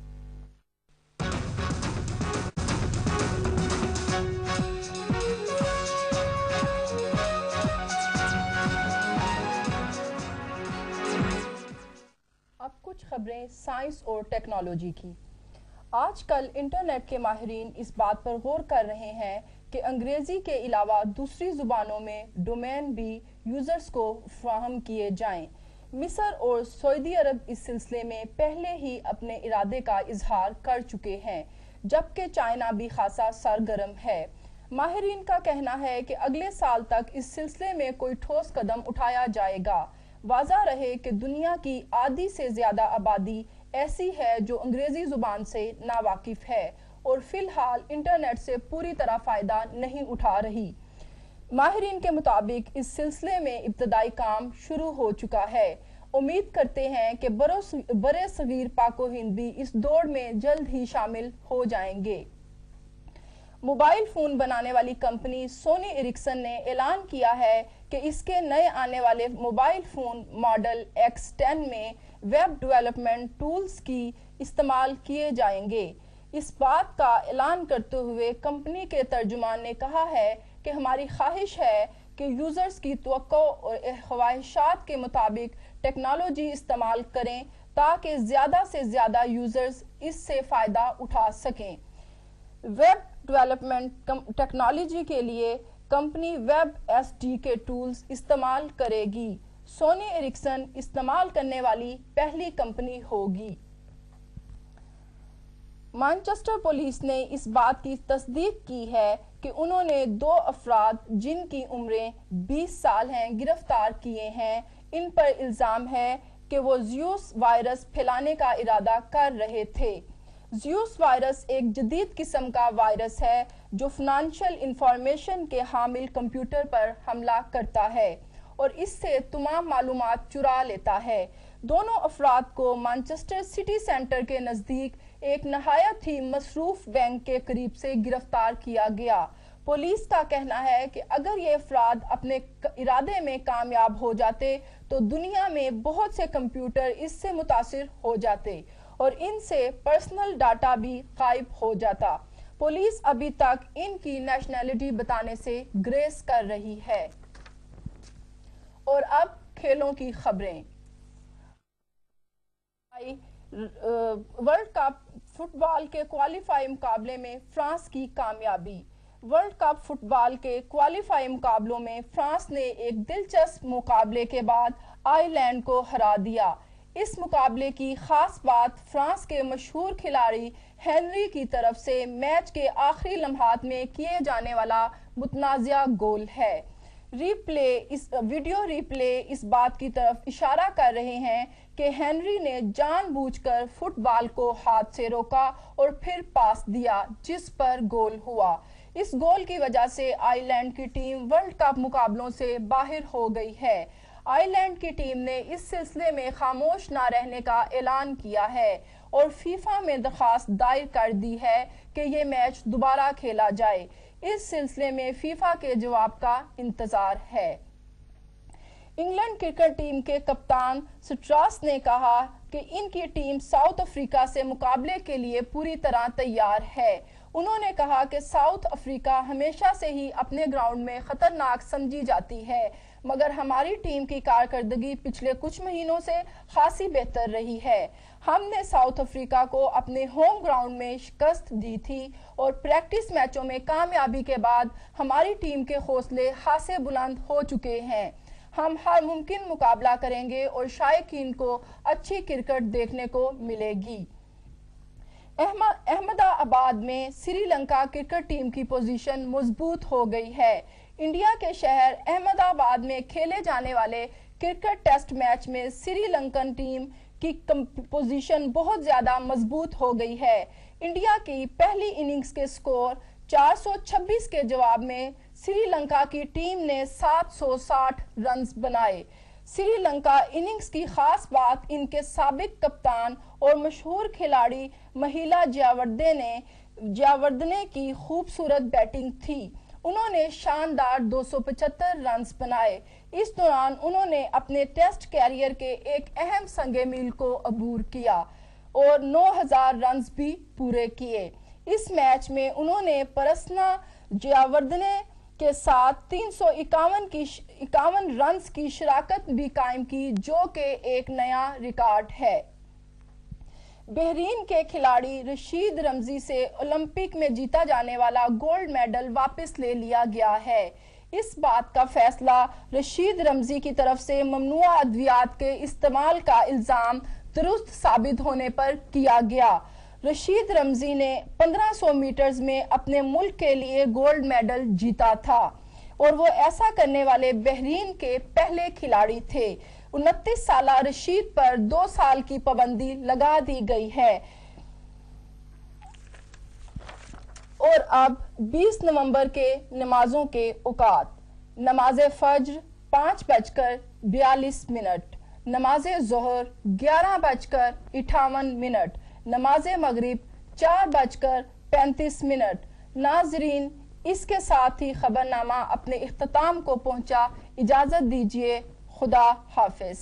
اب کچھ خبریں سائنس اور ٹیکنالوجی کی۔ آج کل انٹرنیٹ کے ماہرین اس بات پر غور کر رہے ہیں کہ انگریزی کے علاوہ دوسری زبانوں میں ڈومین بھی یوزرز کو فراہم کیے جائیں۔ مصر اور سعودی عرب اس سلسلے میں پہلے ہی اپنے ارادے کا اظہار کر چکے ہیں، جبکہ چائنا بھی خاصا سرگرم ہے۔ ماہرین کا کہنا ہے کہ اگلے سال تک اس سلسلے میں کوئی ٹھوس قدم اٹھایا جائے گا۔ واضح رہے کہ دنیا کی آدھی سے زیادہ آبادی ایسی ہے جو انگریزی زبان سے ناواقف ہے اور فی الحال انٹرنیٹ سے پوری طرح فائدہ نہیں اٹھا رہی۔ ماہرین کے مطابق اس سلسلے میں ابتدائی کام شروع ہو چکا ہے۔ امید کرتے ہیں کہ برے صغیر پاک و ہند بھی اس دوڑ میں جلد ہی شامل ہو جائیں گے۔ موبائل فون بنانے والی کمپنی سونی ایرکسن نے اعلان کیا ہے کہ اس کے نئے آنے والے mobile phone model X ten میں ویب ڈیولپمنٹ ٹولز کی استعمال کیے جائیں گے۔ اس بات کا اعلان کرتے ہوئے کمپنی کے ترجمان نے کہا ہے کہ ہماری خواہش ہے کہ یوزرز کی توقع اور خواہشات کے مطابق ٹیکنالوجی استعمال کریں تاکہ زیادہ سے زیادہ یوزرز اس سے فائدہ اٹھا سکیں۔ ویب ڈیولپمنٹ ٹیکنالوجی کے لیے company web S D K tools استعمال کرے گی۔ سونی ایرکسن استعمال کرنے والی پہلی کمپنی ہوگی۔ مانچسٹر پولیس نے اس بات کی تصدیق کی ہے کہ انہوں نے دو افراد جن کی عمریں بیس سال ہیں گرفتار کیے ہیں۔ ان پر الزام ہے کہ کہ وہ زیوس وائرس پھیلانے کا ارادہ کر رہے تھے۔ زیوس وائرس ایک جدید قسم کا وائرس ہے جو فنانشل انفارمیشن کے حامل کمپیوٹر پر حملہ کرتا ہے اور اس سے تمام معلومات چرا لیتا ہے۔ دونوں افراد کو مانچسٹر سٹی سینٹر کے نزدیک ایک نہایت ہی مصروف بینک کے قریب سے گرفتار کیا گیا۔ پولیس کا کہنا ہے کہ اگر یہ افراد اپنے ارادے میں کامیاب ہو جاتے تو دنیا میں بہت سے کمپیوٹر اس سے متاثر ہو جاتے اور ان سے پرسنل ڈاٹا بھی غائب ہو جاتا۔ پولیس ابھی تک ان کی نیشنلٹی بتانے سے گریز کر رہی ہے۔ اور اب کھیلوں کی خبریں۔ ورلڈ کپ فٹ بال کے کوالیفائی مقابلے میں فرانس کی کامیابی۔ ورلڈ کپ فٹ بال کے کوالیفائی مقابلوں میں فرانس نے ایک دلچسپ مقابلے کے بعد آئی لینڈ کو ہرا دیا۔ اس مقابلے کی خاص بات فرانس کے مشہور کھلاڑی ہنری کی طرف سے میچ کے آخری لمحات میں کیے جانے والا متنازعہ گول ہے۔ ری پلے اس ویڈیو ری پلے اس بات کی طرف اشارہ کر رہے ہیں کہ ہنری نے جان بوجھ کر فٹ بال کو ہاتھ سے روکا اور پھر پاس دیا جس پر گول ہوا۔ اس گول کی وجہ سے آئی لینڈ کی ٹیم ورلڈ کپ مقابلوں سے باہر ہو گئی ہے۔ آئی لینڈ کی ٹیم نے اس سلسلے میں خاموش نہ رہنے کا اعلان کیا ہے اور فیفا میں درخواست دائر کر دی ہے کہ یہ میچ دوبارہ کھیلا جائے۔ اس سلسلے میں فیفا کے جواب کا انتظار ہے۔ انگلینڈ کرکٹ ٹیم کے کپتان سٹراس نے کہا کہ ان کی ٹیم ساؤتھ افریقہ سے مقابلے کے لیے پوری طرح تیار ہے۔ انہوں نے کہا کہ ساؤتھ افریقہ ہمیشہ سے ہی اپنے گراؤنڈ میں خطرناک سمجھی جاتی ہے، مگر ہماری ٹیم کی کارکردگی پچھلے کچھ مہینوں سے خاصی بہتر رہی ہے۔ ہم نے ساؤتھ افریقہ کو اپنے ہوم گراؤنڈ میں شکست دی تھی اور پریکٹس میچوں میں کامیابی کے بعد ہماری ٹیم کے حوصلے خاصے بلند ہو چکے ہیں۔ ہم ہر ممکن مقابلہ کریں گے اور شائقین کو اچھی کرکٹ دیکھنے کو ملے گی۔ احمد آباد میں سری لنکا کرکٹ ٹیم کی پوزیشن مضبوط ہو گئی ہے۔ انڈیا کے شہر احمد آباد میں کھیلے جانے والے کرکٹ ٹیسٹ میچ میں سری لنکن ٹیم کی پوزیشن بہت زیادہ مضبوط ہو گئی ہے۔ انڈیا کی پہلی اننگز کے سکور چار سو چھبیس کے جواب میں سری لنکا کی ٹیم نے سات سو ساٹھ رنز بنائے۔ سری لنکا اننگز کی خاص بات ان کے سابق کپتان اور مشہور کھلاڑی مہیلا جیاوردے نے جیاوردنے کی خوبصورت بیٹنگ تھی۔ انہوں نے شاندار دو سو پچہتر رنز بنائے۔ اس دوران انہوں نے اپنے ٹیسٹ کیریئر کے ایک اہم سنگ میل کو عبور کیا اور نو ہزار رنز بھی پورے کیے۔ اس میچ میں انہوں نے پرسنا جیاوردنے کے ساتھ تین سو اکاون کی اکاون رنز کی شراکت بھی قائم کی جو کہ ایک نیا ریکارڈ ہے۔ بحرین کے کھلاڑی رشید رمزی سے اولمپک میں جیتا جانے والا گولڈ میڈل واپس لے لیا گیا ہے۔ اس بات کا فیصلہ رشید رمزی کی طرف سے ممنوعہ ادویات کے استعمال کا الزام درست ثابت ہونے پر کیا گیا۔ رشید رمزی نے پندرہ سو میٹرز میں اپنے ملک کے لیے گولڈ میڈل جیتا تھا اور وہ ایسا کرنے والے بحرین کے پہلے کھلاڑی تھے۔ انتیس سالہ رشید پر دو سال کی پابندی لگا دی گئی ہے۔ اور اب بیس نومبر کے نمازوں کے اوقات۔ نماز فجر پانچ بج کر بیالیس منٹ، نماز ظہر گیارہ بج کر اٹھاون منٹ، نماز مغرب چار بج کر پینتیس منٹ۔ ناظرین، اس کے ساتھ ہی خبرنامہ اپنے اختتام کو پہنچا۔ اجازت دیجیے، خدا حافظ۔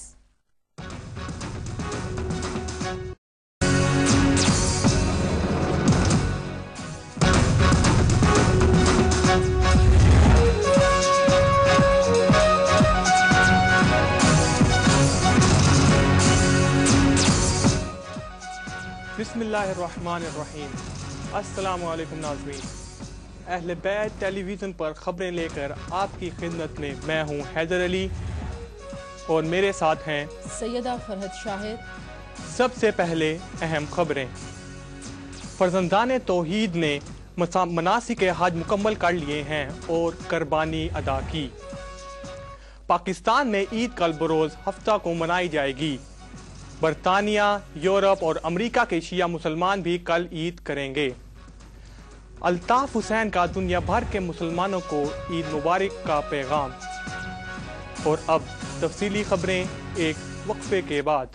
بسم اللہ الرحمن الرحیم۔ السلام علیکم ناظرین، اہل بیت ٹیلی ویژن پر خبریں لے کر آپ کی خدمت میں میں ہوں حیدر علی اور میرے ساتھ ہیں سیدہ فرحت شاہد۔ سب سے پہلے اہم خبریں۔ فرزندان توحید نے مناسک حج مکمل کر لیے ہیں اور قربانی ادا کی۔ پاکستان میں عید کل بروز ہفتہ کو منائی جائے گی۔ برطانیہ، یورپ اور امریکہ کے شیعہ مسلمان بھی کل عید کریں گے۔ الطاف حسین کا دنیا بھر کے مسلمانوں کو عید مبارک کا پیغام۔ اور اب تفصیلی خبریں ایک وقفے کے بعد۔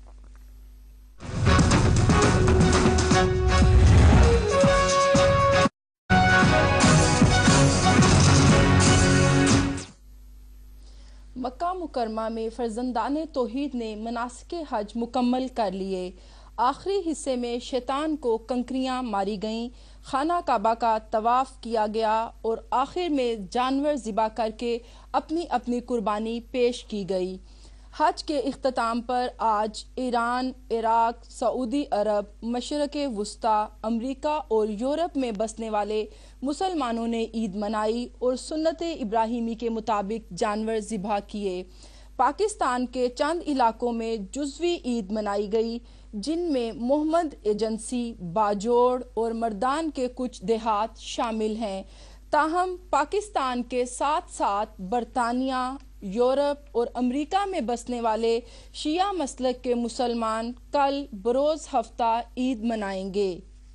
مکہ مکرمہ میں فرزندان توحید نے مناسک حج مکمل کر لیے۔ آخری حصے میں شیطان کو کنکریاں ماری گئیں، خانہ کعبہ کا طواف کیا گیا اور آخر میں جانور ذبح کر کے اپنی اپنی قربانی پیش کی گئی۔ حج کے اختتام پر آج ایران، عراق، سعودی عرب، مشرق وسطی، امریکہ اور یورپ میں بسنے والے مسلمانوں نے عید منائی اور سنت ابراہیمی کے مطابق جانور ذبح کیے۔ پاکستان کے چند علاقوں میں جزوی عید منائی گئی، جن میں محمد ایجنسی، باجوڑ اور مردان کے کچھ دیہات شامل ہیں۔ تاہم پاکستان کے ساتھ ساتھ برطانیہ، یورپ اور امریکہ میں بسنے والے شیعہ مسلک کے مسلمان کل بروز ہفتہ عید منائیں گے۔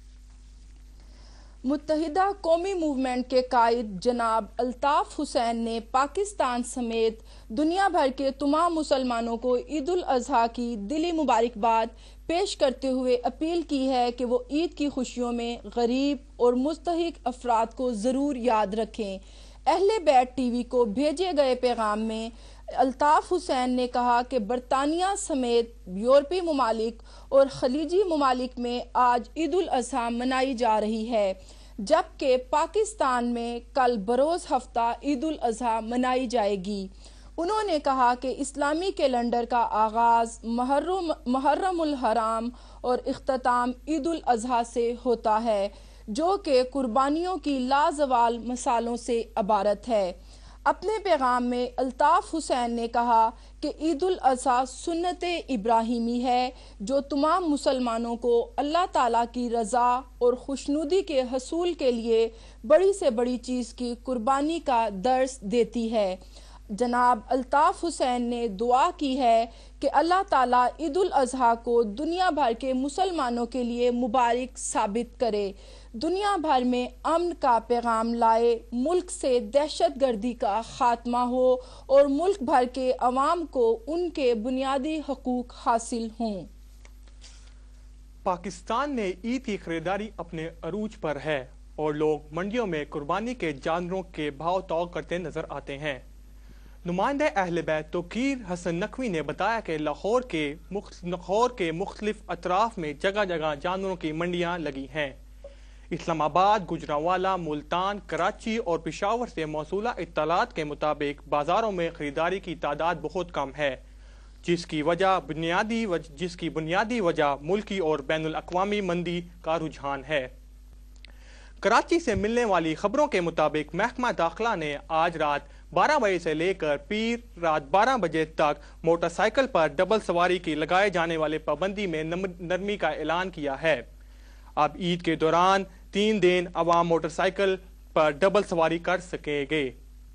متحدہ قومی موومنٹ کے قائد جناب الطاف حسین نے پاکستان سمیت دنیا بھر کے تمام مسلمانوں کو عید الاضحیٰ کی دلی مبارکباد پیش کرتے ہوئے اپیل کی ہے کہ وہ عید کی خوشیوں میں غریب اور مستحق افراد کو ضرور یاد رکھیں۔ اہل بیت ٹی وی کو بھیجے گئے پیغام میں الطاف حسین نے کہا کہ برطانیہ سمیت یورپی ممالک اور خلیجی ممالک میں آج عید الاضحیٰ منائی جا رہی ہے، جبکہ پاکستان میں کل بروز ہفتہ عید الاضحیٰ منائی جائے گی۔ انہوں نے کہا کہ اسلامی کیلنڈر کا آغاز محرم محرم الحرام اور اختتام عید الاضحیٰ سے ہوتا ہے، جو کہ قربانیوں کی لازوال مثالوں سے عبارت ہے۔ اپنے پیغام میں الطاف حسین نے کہا کہ عید الاضحیٰ سنت ابراہیمی ہے جو تمام مسلمانوں کو اللہ تعالیٰ کی رضا اور خوشنودی کے حصول کے لیے بڑی سے بڑی چیز کی قربانی کا درس دیتی ہے۔ جناب الطاف حسین نے دعا کی ہے کہ اللہ تعالیٰ عید الاضحیٰ کو دنیا بھر کے مسلمانوں کے لیے مبارک ثابت کرے، دنیا بھر میں امن کا پیغام لائے، ملک سے دہشت گردی کا خاتمہ ہو اور ملک بھر کے عوام کو ان کے بنیادی حقوق حاصل ہوں۔ پاکستان میں عید کی خریداری اپنے عروج پر ہے اور لوگ منڈیوں میں قربانی کے جانوروں کے بھاؤ تول کرتے نظر آتے ہیں۔ نمائندہ اہل بیت توقیر حسن نقوی نے بتایا کہ لاہور کے لاہور کے مختلف اطراف میں جگہ جگہ جانوروں کی منڈیاں لگی ہیں۔ اسلام آباد، گجرانوالہ، ملتان، کراچی اور پشاور سے موصولہ اطلاعات کے مطابق بازاروں میں خریداری کی تعداد بہت کم ہے، جس کی وجہ بنیادی وجہ جس کی بنیادی وجہ ملکی اور بین الاقوامی مندی کا رجحان ہے۔ کراچی سے ملنے والی خبروں کے مطابق محکمہ داخلہ نے آج رات بارہ بجے سے لے کر پیر رات بارہ بجے تک موٹر سائیکل پر ڈبل سواری کی لگائے جانے والے پابندی میں نرمی کا اعلان کیا ہے۔ اب عید کے دوران تین دن عوام موٹر سائیکل پر ڈبل سواری کر سکیں گے۔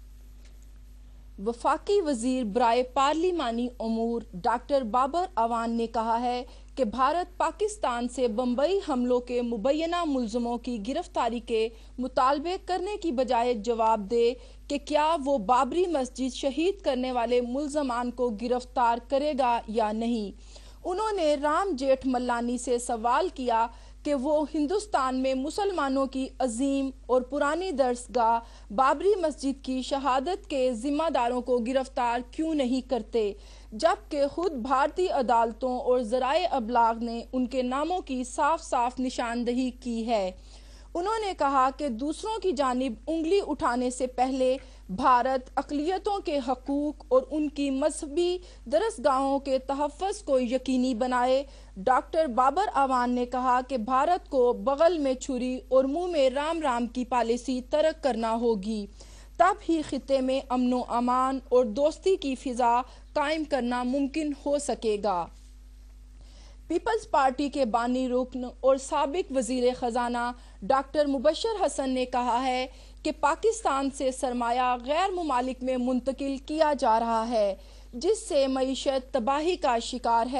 وفاقی وزیر برائے پارلیمانی امور ڈاکٹر بابر اعوان نے کہا ہے کہ بھارت پاکستان سے بمبئی حملوں کے مبینہ ملزموں کی گرفتاری کے مطالبے کرنے کی بجائے جواب دے کہ کیا وہ بابری مسجد شہید کرنے والے ملزمان کو گرفتار کرے گا یا نہیں۔ انہوں نے رام جیٹھ ملانی سے سوال کیا کہ وہ ہندوستان میں مسلمانوں کی عظیم اور پرانی درسگاہ بابری مسجد کی شہادت کے ذمہ داروں کو گرفتار کیوں نہیں کرتے، جبکہ خود بھارتی عدالتوں اور ذرائع ابلاغ نے ان کے ناموں کی صاف صاف نشاندہی کی ہے۔ انہوں نے کہا کہ دوسروں کی جانب انگلی اٹھانے سے پہلے بھارت اقلیتوں کے حقوق اور ان کی مذہبی درسگاہوں کے تحفظ کو یقینی بنائے۔ ڈاکٹر بابر اعوان نے کہا کہ بھارت کو بغل میں چھری اور منہ میں رام رام کی پالیسی ترک کرنا ہوگی، تب ہی خطے میں امن و امان اور دوستی کی فضا قائم کرنا ممکن ہو سکے گا۔ پیپلز پارٹی کے بانی رکن اور سابق وزیر خزانہ ڈاکٹر مبشر حسن نے کہا ہے کہ پاکستان سے سرمایہ غیر ممالک میں منتقل کیا جا رہا ہے، جس سے معیشت تباہی کا شکار ہے۔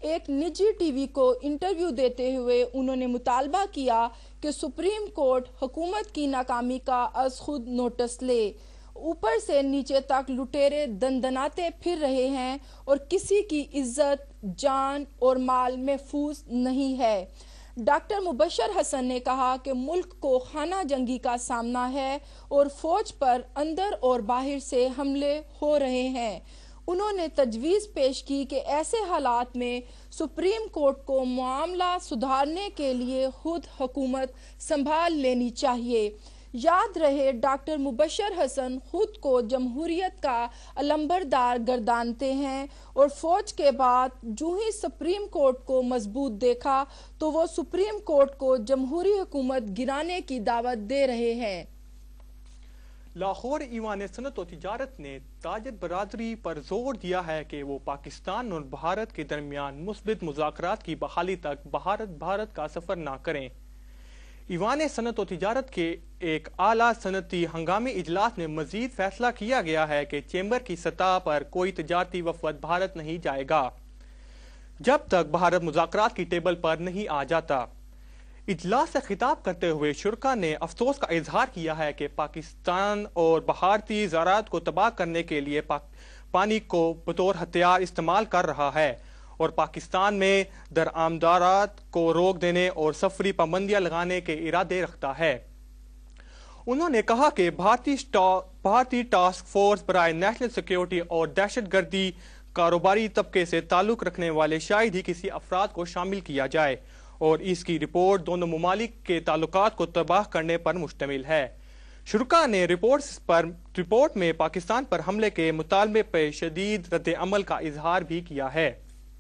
ایک نجی ٹی وی کو انٹرویو دیتے ہوئے انہوں نے مطالبہ کیا کہ سپریم کورٹ حکومت کی ناکامی کا از خود نوٹس لے۔ اوپر سے نیچے تک لٹیرے دندناتے پھر رہے ہیں اور کسی کی عزت، جان اور مال محفوظ نہیں ہے۔ ڈاکٹر مبشر حسن نے کہا کہ ملک کو خانہ جنگی کا سامنا ہے اور فوج پر اندر اور باہر سے حملے ہو رہے ہیں۔ انہوں نے تجویز پیش کی کہ ایسے حالات میں سپریم کورٹ کو معاملہ سدھارنے کے لیے خود حکومت سنبھال لینی چاہیے۔ یاد رہے ڈاکٹر مبشر حسن خود کو جمہوریت کا علمبردار گردانتے ہیں اور فوج کے بعد جو ہی سپریم کورٹ کو مضبوط دیکھا تو وہ سپریم کورٹ کو جمہوری حکومت گرانے کی دعوت دے رہے ہیں۔ لاہور ایوان صنعت و تجارت نے تاجر برادری پر زور دیا ہے کہ وہ پاکستان اور بھارت کے درمیان مثبت مذاکرات کی بحالی تک بھارت بھارت کا سفر نہ کریں۔ ایوان صنعت و تجارت کے ایک اعلیٰ صنعتی ہنگامی اجلاس میں مزید فیصلہ کیا گیا ہے کہ چیمبر کی سطح پر کوئی تجارتی وفد بھارت نہیں جائے گا جب تک بھارت مذاکرات کی ٹیبل پر نہیں آ جاتا۔ اجلاس سے خطاب کرتے ہوئے شرکا نے افسوس کا اظہار کیا ہے کہ پاکستان اور بھارتی زراعت کو تباہ کرنے کے لیے پانی کو بطور ہتھیار استعمال کر رہا ہے اور پاکستان میں درآمدات کو روک دینے اور سفری پابندیاں لگانے کے ارادے رکھتا ہے۔ انہوں نے کہا کہ بھارتی بھارتی ٹاسک فورس برائے نیشنل سیکیورٹی اور دہشت گردی کاروباری طبقے سے تعلق رکھنے والے شاید ہی کسی افراد کو شامل کیا جائے اور اس کی رپورٹ دونوں ممالک کے تعلقات کو تباہ کرنے پر مشتمل ہے۔ شرکا نے رپورٹس پر رپورٹ میں پاکستان پر حملے کے مطالبے پر شدید رد عمل کا اظہار بھی کیا ہے۔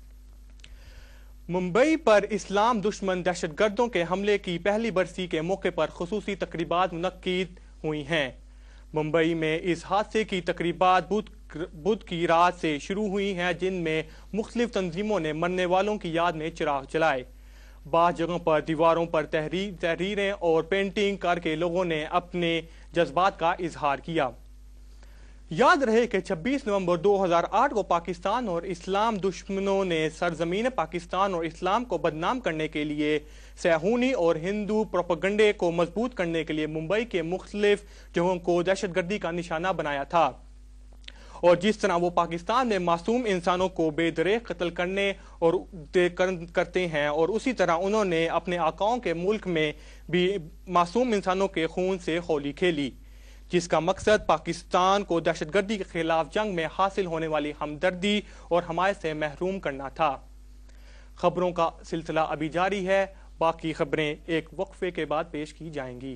ممبئی پر اسلام دشمن دہشت گردوں کے حملے کی پہلی برسی کے موقع پر خصوصی تقریبات منعقد ہوئی ہیں۔ ممبئی میں اس حادثے کی تقریبات بدھ کی رات سے شروع ہوئی ہیں جن میں مختلف تنظیموں نے مرنے والوں کی یاد میں چراغ جلائے۔ بعض جگہوں پر دیواروں پر تحریریں اور پینٹنگ کر کے لوگوں نے اپنے جذبات کا اظہار کیا۔ یاد رہے کہ چھبیس نومبر دو ہزار آٹھ کو پاکستان اور اسلام دشمنوں نے سرزمین پاکستان اور اسلام کو بدنام کرنے کے لیے صہیونی اور ہندو پروپیگنڈے کو مضبوط کرنے کے لیے ممبئی کے مختلف جگہوں کو دہشت گردی کا نشانہ بنایا تھا، اور جس طرح وہ پاکستان میں معصوم انسانوں کو بے دریغ قتل کرنے اور کرتے ہیں اور اسی طرح انہوں نے اپنے آقاؤں کے ملک میں بھی معصوم انسانوں کے خون سے ہولی کھیلی، جس کا مقصد پاکستان کو دہشت گردی کے خلاف جنگ میں حاصل ہونے والی ہمدردی اور حمایت سے محروم کرنا تھا۔ خبروں کا سلسلہ ابھی جاری ہے، باقی خبریں ایک وقفے کے بعد پیش کی جائیں گی۔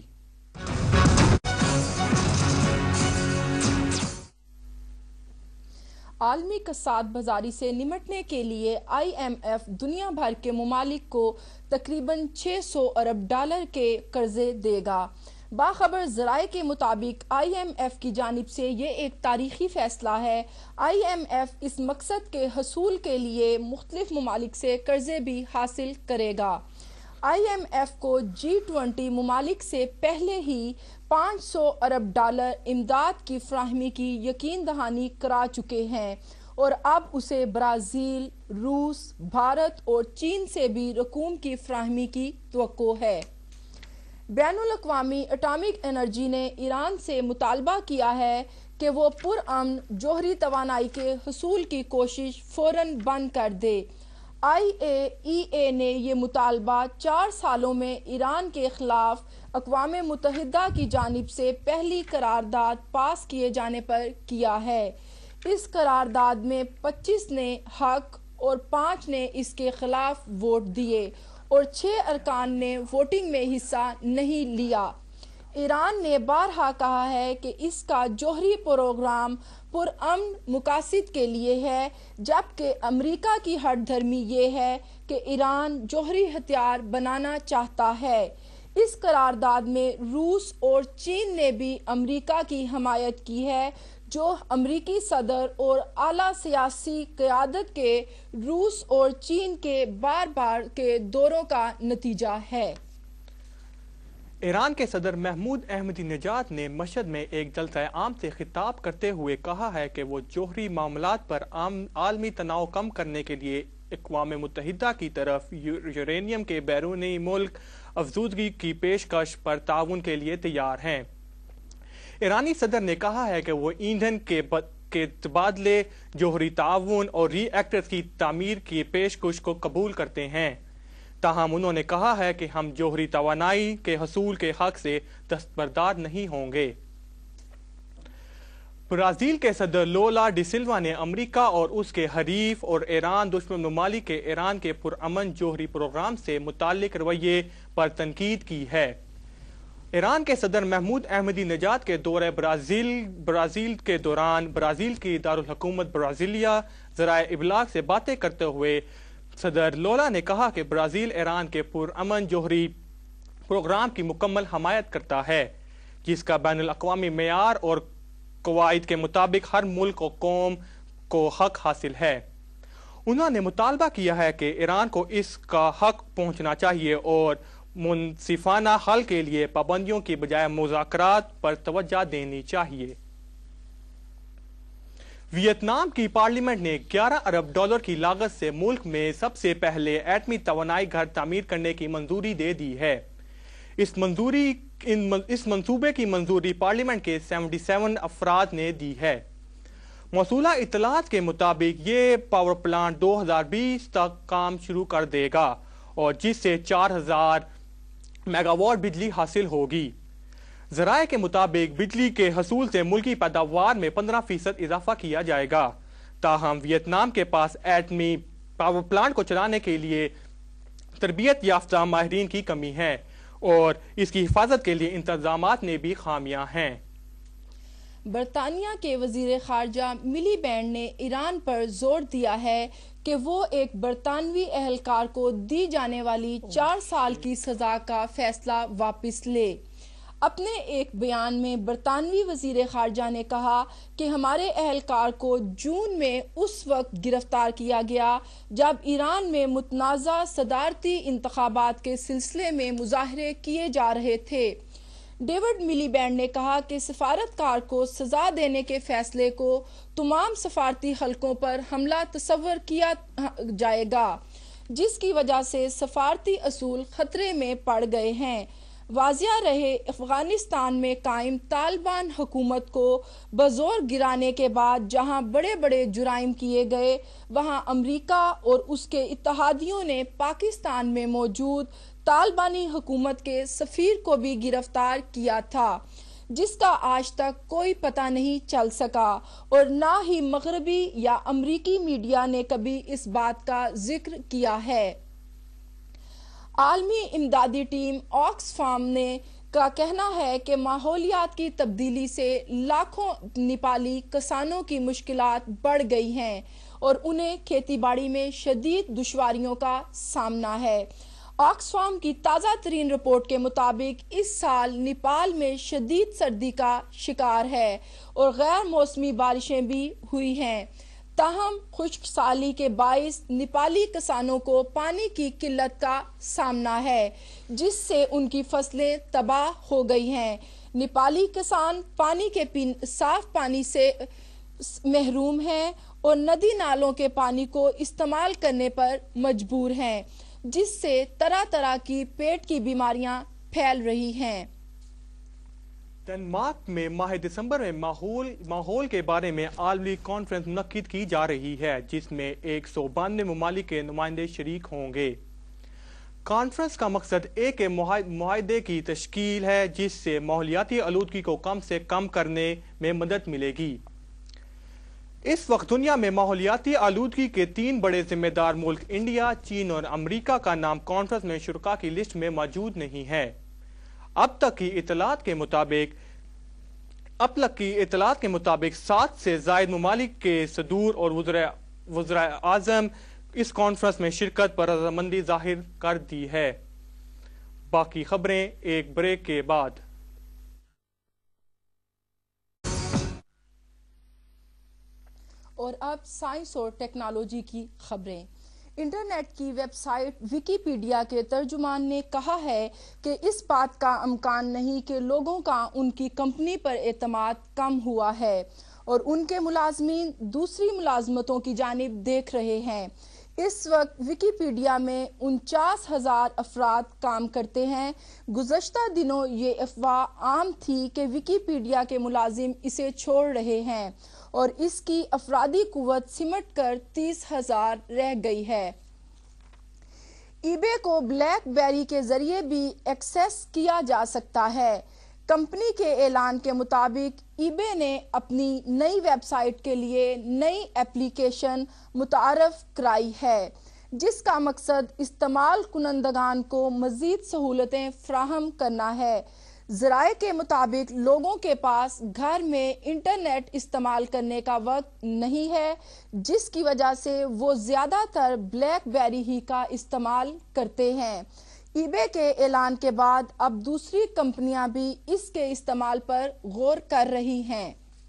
عالمی کساد بازاری سے نمٹنے کے لیے آئی ایم ایف دنیا بھر کے ممالک کو تقریباً چھ سو ارب ڈالر کے قرضے دے گا۔ باخبر ذرائع کے مطابق آئی ایم ایف کی جانب سے یہ ایک تاریخی فیصلہ ہے۔ آئی ایم ایف اس مقصد کے حصول کے لیے مختلف ممالک سے قرضے بھی حاصل کرے گا۔ آئی ایم ایف کو جی ٹوینٹی ممالک سے پہلے ہی پانچ سو ارب ڈالر امداد کی فراہمی کی یقین دہانی کرا چکے ہیں اور اب اسے برازیل، روس، بھارت اور چین سے بھی رقوم کی فراہمی کی توقع ہے۔ بین الاقوامی اٹامک انرجی نے ایران سے مطالبہ کیا ہے کہ وہ پرامن جوہری توانائی کے حصول کی کوشش فوراً بند کر دے۔ آئی اے ای اے نے یہ مطالبہ چار سالوں میں ایران کے خلاف اقوام متحدہ کی جانب سے پہلی قرارداد پاس کیے جانے پر کیا ہے۔ اس قرارداد میں پچیس نے حق اور پانچ نے اس کے خلاف ووٹ دیے اور چھ ارکان نے ووٹنگ میں حصہ نہیں لیا۔ ایران نے بارہا کہا ہے کہ اس کا جوہری پروگرام پرامن مقاصد کے لیے ہے، جبکہ امریکہ کی ہٹ دھرمی یہ ہے کہ ایران جوہری ہتھیار بنانا چاہتا ہے۔ اس قرارداد میں روس اور چین نے بھی امریکہ کی حمایت کی ہے، جو امریکی صدر اور اعلیٰ سیاسی قیادت کے روس اور چین کے بار بار کے دوروں کا نتیجہ ہے۔ ایران کے صدر محمود احمدی نژاد نے مشہد میں ایک جلسہ عام سے خطاب کرتے ہوئے کہا ہے کہ وہ جوہری معاملات پر عالمی تناؤ کم کرنے کے لیے اقوام متحدہ کی طرف یورینیم کے بیرونی ملک افزودگی کی پیشکش پر تعاون کے لیے تیار ہیں۔ ایرانی صدر نے کہا ہے کہ وہ ایندھن کے کے تبادلے، جوہری تعاون اور ری ایکٹرز کی تعمیر کی پیشکش کو قبول کرتے ہیں، تاہم انہوں نے کہا ہے کہ ہم جوہری توانائی کے حصول کے حق سے دستبردار نہیں ہوں گے۔ برازیل کے صدر لولا ڈی سلوا نے امریکہ اور اس کے حریف اور ایران دشمن ممالک کے ایران کے پرامن جوہری پروگرام سے متعلق رویے پر تنقید کی ہے۔ ایران کے صدر محمود احمدی نژاد کے دورہ برازیل برازیل کے دوران برازیل کی دارالحکومت برازیلیا ذرائع ابلاغ سے باتیں کرتے ہوئے صدر لولا نے کہا کہ برازیل ایران کے پرامن جوہری پروگرام کی مکمل حمایت کرتا ہے، جس کا بین الاقوامی معیار اور قواعد کے مطابق ہر ملک و قوم کو حق حاصل ہے۔ انہوں نے مطالبہ کیا ہے کہ ایران کو اس کا حق پہنچنا چاہیے اور منصفانہ حل کے لیے پابندیوں کی بجائے مذاکرات پر توجہ دینی چاہیے۔ ویتنام کی پارلیمنٹ نے گیارہ ارب ڈالر کی لاگت سے ملک میں سب سے پہلے ایٹمی توانائی گھر تعمیر کرنے کی منظوری دے دی ہے۔ اس منظوری اس منصوبے کی منظوری پارلیمنٹ کے سیونٹی افراد نے دی ہے۔ موصولہ اطلاعات کے مطابق یہ پاور پلانٹ دو ہزار بیس تک کام شروع کر دے گا اور جس سے چار ہزار میگا واٹ بجلی حاصل ہوگی۔ ذرائع کے مطابق بجلی کے حصول سے ملکی پیداوار میں پندرہ فیصد اضافہ کیا جائے گا، تاہم ویتنام کے پاس ایٹمی پاور پلانٹ کو چلانے کے لیے تربیت یافتہ ماہرین کی کمی ہے اور اس کی حفاظت کے لیے انتظامات میں بھی خامیاں ہیں۔ برطانیہ کے وزیر خارجہ ملی بینڈ نے ایران پر زور دیا ہے کہ وہ ایک برطانوی اہلکار کو دی جانے والی چار سال کی سزا کا فیصلہ واپس لے۔ اپنے ایک بیان میں برطانوی وزیر خارجہ نے کہا کہ ہمارے اہلکار کو جون میں اس وقت گرفتار کیا گیا جب ایران میں متنازع صدارتی انتخابات کے سلسلے میں مظاہرے کیے جا رہے تھے۔ ڈیوڈ ملی بینڈ نے کہا کہ سفارتکار کو سزا دینے کے فیصلے کو تمام سفارتی حلقوں پر حملہ تصور کیا جائے گا، جس کی وجہ سے سفارتی اصول خطرے میں پڑ گئے ہیں۔ واضح رہے افغانستان میں قائم طالبان حکومت کو بزور گرانے کے بعد جہاں بڑے بڑے جرائم کیے گئے، وہاں امریکہ اور اس کے اتحادیوں نے پاکستان میں موجود طالبانی حکومت کے سفیر کو بھی گرفتار کیا تھا، جس کا آج تک کوئی پتہ نہیں چل سکا اور نہ ہی مغربی یا امریکی میڈیا نے کبھی اس بات کا ذکر کیا ہے۔ عالمی امدادی ٹیم آکسفام نے کا کہنا ہے کہ ماحولیات کی تبدیلی سے لاکھوں نیپالی کسانوں کی مشکلات بڑھ گئی ہیں اور انہیں کھیتی باڑی میں شدید دشواریوں کا سامنا ہے۔ آکسفام کی تازہ ترین رپورٹ کے مطابق اس سال نیپال میں شدید سردی کا شکار ہے اور غیر موسمی بارشیں بھی ہوئی ہیں، تاہم خشک سالی کے باعث نیپالی کسانوں کو پانی کی قلت کا سامنا ہے، جس سے ان کی فصلیں تباہ ہو گئی ہیں۔ نیپالی کسان پانی کے صاف پانی سے محروم ہیں اور ندی نالوں کے پانی کو استعمال کرنے پر مجبور ہیں، جس سے طرح طرح کی پیٹ کی بیماریاں پھیل رہی ہیں۔ ڈنمارک میں ماہ دسمبر میں ماحول ماحول کے بارے میں عالمی کانفرنس منعقد کی جا رہی ہے، جس میں ایک سو بانوے ممالک کے نمائندے شریک ہوں گے۔ کانفرنس کا مقصد ایک معاہدے کی تشکیل ہے جس سے ماحولیاتی آلودگی کو کم سے کم کرنے میں مدد ملے گی۔ اس وقت دنیا میں ماحولیاتی آلودگی کے تین بڑے ذمہ دار ملک انڈیا، چین اور امریکہ کا نام کانفرنس میں شرکاء کی لسٹ میں موجود نہیں ہے۔ اب تک کی اطلاعات کے مطابق اب تک کی اطلاعات کے مطابق سات سے زائد ممالک کے صدور اور وزراء اعظم اس کانفرنس میں شرکت پر رضامندی ظاہر کر دی ہے۔ باقی خبریں ایک بریک کے بعد۔ اور اب سائنس اور ٹیکنالوجی کی خبریں۔ انٹرنیٹ کی ویب سائٹ ویکیپیڈیا کے ترجمان نے کہا ہے کہ اس بات کا امکان نہیں کہ لوگوں کا ان کی کمپنی پر اعتماد کم ہوا ہے اور ان کے ملازمین دوسری ملازمتوں کی جانب دیکھ رہے ہیں۔ اس وقت ویکیپیڈیا میں انچاس ہزار افراد کام کرتے ہیں۔ گزشتہ دنوں یہ افواہ عام تھی کہ ویکیپیڈیا کے ملازم اسے چھوڑ رہے ہیں اور اس کی افرادی قوت سمٹ کر تیس ہزار رہ گئی ہے۔ ای بے کو بلیک بیری کے ذریعے بھی ایکسس کیا جا سکتا ہے۔ کمپنی کے اعلان کے مطابق ای بے نے اپنی نئی ویب سائٹ کے لیے نئی ایپلیکیشن متعارف کرائی ہے، جس کا مقصد استعمال کنندگان کو مزید سہولتیں فراہم کرنا ہے۔ ذرائع کے مطابق لوگوں کے پاس گھر میں انٹرنیٹ استعمال کرنے کا وقت نہیں ہے، جس کی وجہ سے وہ زیادہ تر بلیک بیری ہی کا استعمال کرتے ہیں۔ ای بے کے اعلان کے بعد اب دوسری کمپنیاں بھی اس کے استعمال پر غور کر رہی ہیں۔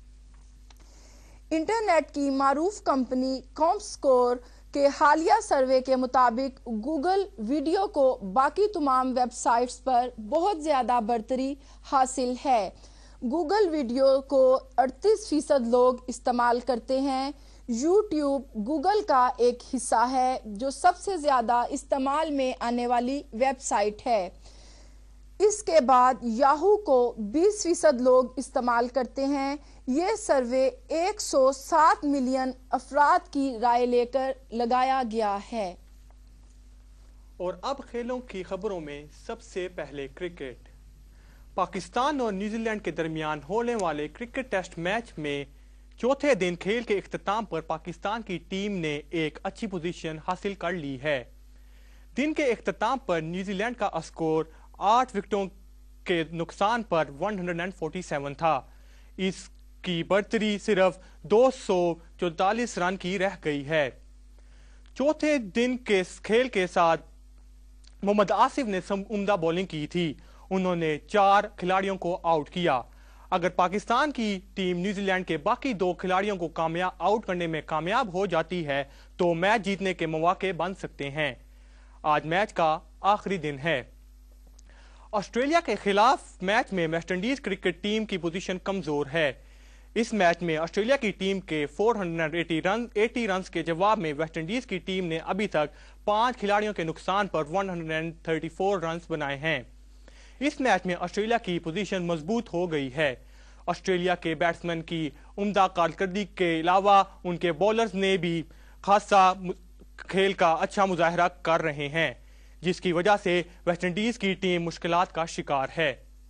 انٹرنیٹ کی معروف کمپنی کامسکور کے حالیہ سروے کے مطابق گوگل ویڈیو کو باقی تمام ویب سائٹس پر بہت زیادہ برتری حاصل ہے۔ گوگل ویڈیو کو اڑتیس فیصد لوگ استعمال کرتے ہیں۔ یوٹیوب گوگل کا ایک حصہ ہے جو سب سے زیادہ استعمال میں آنے والی ویب سائٹ ہے۔ اس کے بعد یاہو کو بیس فیصد لوگ استعمال کرتے ہیں۔ یہ سروے ایک سو سات ملین افراد کی رائے لے کر لگایا گیا ہے۔ اور اب کھیلوں کی خبروں میں سب سے پہلے کرکٹ۔ پاکستان اور نیوزی لینڈ کے درمیان ہونے والے کرکٹ ٹیسٹ میچ میں چوتھے دن کھیل کے اختتام پر پاکستان کی ٹیم نے ایک اچھی پوزیشن حاصل کر لی ہے۔ دن کے اختتام پر نیوزی لینڈ کا اسکور آٹھ وکٹوں کے نقصان پر ایک سو سینتالیس تھا۔ اس کی برتری صرف دو سو چونتالیس رن کی رہ گئی ہے۔ چوتھے دن کے کھیل کے ساتھ محمد آصف نے عمدہ بولنگ کی تھی۔ انہوں نے چار کھلاڑیوں کو آؤٹ کیا۔ اگر پاکستان کی ٹیم نیوزی لینڈ کے باقی دو کھلاڑیوں کو کامیاب آؤٹ کرنے میں کامیاب ہو جاتی ہے تو میچ جیتنے کے مواقع بن سکتے ہیں۔ آج میچ کا آخری دن ہے۔ آسٹریلیا کے خلاف میچ میں ویسٹ انڈیز کرکٹ ٹیم کی پوزیشن کمزور ہے۔ اس میچ میں آسٹریلیا کی ٹیم کے چار سو اسی رنز کے جواب میں ویسٹ انڈیز کی ٹیم نے ابھی تک پانچ کھلاڑیوں کے نقصان پر ایک سو چونتیس رنز بنائے ہیں۔ اس میچ میں آسٹریلیا کی پوزیشن مضبوط ہو گئی ہے۔ آسٹریلیا کے بیٹسمین کی عمدہ کارکردگی کے علاوہ ان کے بولرز نے بھی خاصا کھیل کا اچھا مظاہرہ کر رہے ہیں، جس کی وجہ سے ویسٹ انڈیز کی ٹیم مشکلات کا شکار ہے۔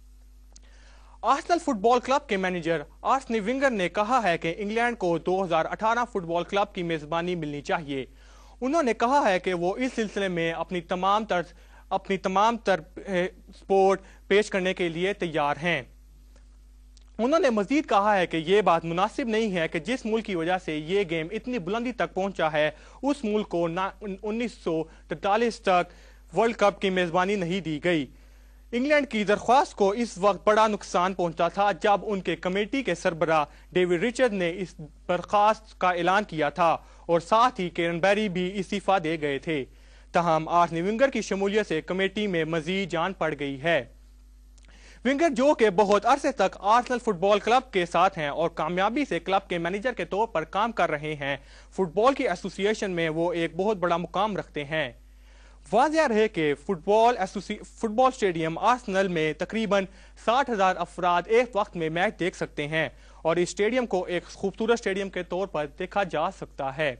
آرسنل فٹ بال کلب کے مینیجر آرسن ونگر نے کہا ہے کہ انگلینڈ کو دو ہزار اٹھارہ فٹ بال کلب کی میزبانی ملنی چاہیے۔ انہوں نے کہا ہے کہ وہ اس سلسلے میں اپنی تمام تر اپنی تمام تر سپورٹ پیش کرنے کے لیے تیار ہیں۔ انہوں نے مزید کہا ہے کہ یہ بات مناسب نہیں ہے کہ جس ملک کی وجہ سے یہ گیم اتنی بلندی تک پہنچا ہے اس ملک کو انیس سو تینتالیس تک ورلڈ کپ کی میزبانی نہیں دی گئی۔ انگلینڈ کی درخواست کو اس وقت بڑا نقصان پہنچا تھا جب ان کے کمیٹی کے سربراہ ڈیوڈ رچرڈ نے اس برخاست کا اعلان کیا تھا اور ساتھ ہی کیرن بیری بھی استعفیٰ دے گئے تھے۔ تاہم آرسن ونگر کی شمولیت سے کمیٹی میں مزید جان پڑ گئی ہے۔ ونگر جو کہ بہت عرصے تک آرسنل فٹ بال کلب کے ساتھ ہیں اور کامیابی سے کلب کے مینیجر کے طور پر کام کر رہے ہیں، فٹ بال کی ایسوسی ایشن میں وہ ایک بہت بڑا مقام رکھتے ہیں۔ واضح رہے کہ football football stadium Arsenal میں تقریباً ساٹھ ہزار افراد ایک وقت میں میچ دیکھ سکتے ہیں اور اس اسٹیڈیم کو ایک خوبصورت اسٹیڈیم کے طور پر دیکھا جا سکتا ہے۔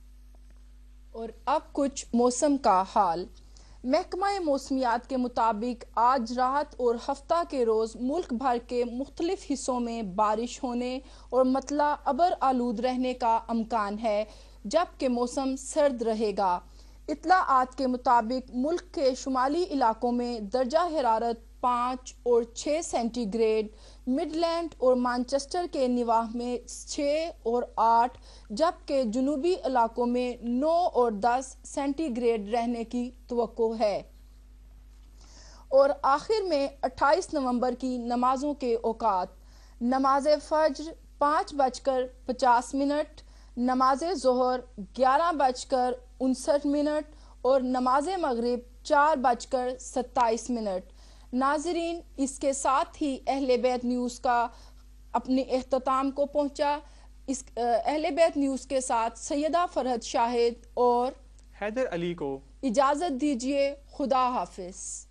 اور اب کچھ موسم کا حال۔ محکمہ موسمیات کے مطابق آج رات اور ہفتہ کے روز ملک بھر کے مختلف حصوں میں بارش ہونے اور مطلع ابر آلود رہنے کا امکان ہے، جبکہ موسم سرد رہے گا۔ اطلاعات کے مطابق ملک کے شمالی علاقوں میں درجہ حرارت پانچ اور چھ سینٹی گریڈ، مڈ لینڈ اور مانچسٹر کے نواح میں چھ اور آٹھ، جبکہ جنوبی علاقوں میں نو اور دس سینٹی گریڈ رہنے کی توقع ہے۔ اور آخر میں اٹھائیس نومبر کی نمازوں کے اوقات: نماز فجر پانچ بج کر پچاس منٹ، نماز ظہر گیارہ بج کر انسٹھ منٹ اور نماز مغرب چار بج کر ستائیس منٹ۔ ناظرین، اس کے ساتھ ہی اہل بیت نیوز کا اپنے اختتام کو پہنچا۔ اس اہل بیت نیوز کے ساتھ سیدہ فرحت شاہد اور حیدر علی کو اجازت دیجیے. خدا حافظ.